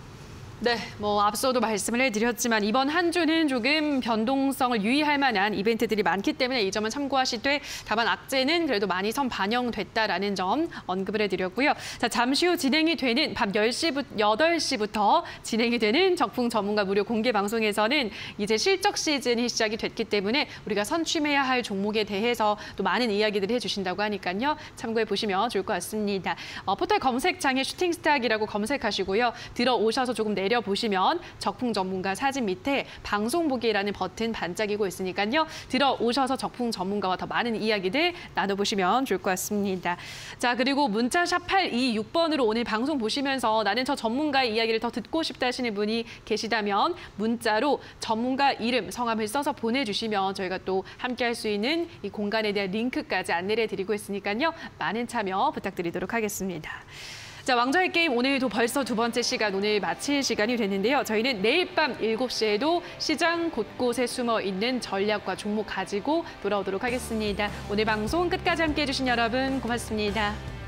네, 뭐 앞서도 말씀을 해드렸지만 이번 한 주는 조금 변동성을 유의할 만한 이벤트들이 많기 때문에 이 점은 참고하시되 다만 악재는 그래도 많이 선 반영됐다라는 점 언급을 해드렸고요. 자, 잠시 후 진행이 되는 밤 열 시부터 여덟 시부터 진행이 되는 적풍 전문가 무료 공개 방송에서는 이제 실적 시즌이 시작이 됐기 때문에 우리가 선취해야 할 종목에 대해서 또 많은 이야기들을 해주신다고 하니까요. 참고해 보시면 좋을 것 같습니다. 어, 포털 검색창에 슈팅스탁이라고 검색하시고요. 들어오셔서 조금 내려 보시면 적풍 전문가 사진 밑에 방송 보기라는 버튼 반짝이고 있으니까요. 들어오셔서 적풍 전문가와 더 많은 이야기들 나눠보시면 좋을 것 같습니다. 자, 그리고 문자 샵 팔이육 번으로 오늘 방송 보시면서 나는 저 전문가의 이야기를 더 듣고 싶다 하시는 분이 계시다면 문자로 전문가 이름, 성함을 써서 보내주시면 저희가 또 함께 할 수 있는 이 공간에 대한 링크까지 안내를 해드리고 있으니까요. 많은 참여 부탁드리도록 하겠습니다. 자, 왕좌의 게임 오늘도 벌써 두 번째 시간, 오늘 마칠 시간이 됐는데요. 저희는 내일 밤 일곱 시에도 시장 곳곳에 숨어 있는 전략과 종목 가지고 돌아오도록 하겠습니다. 오늘 방송 끝까지 함께해 주신 여러분 고맙습니다.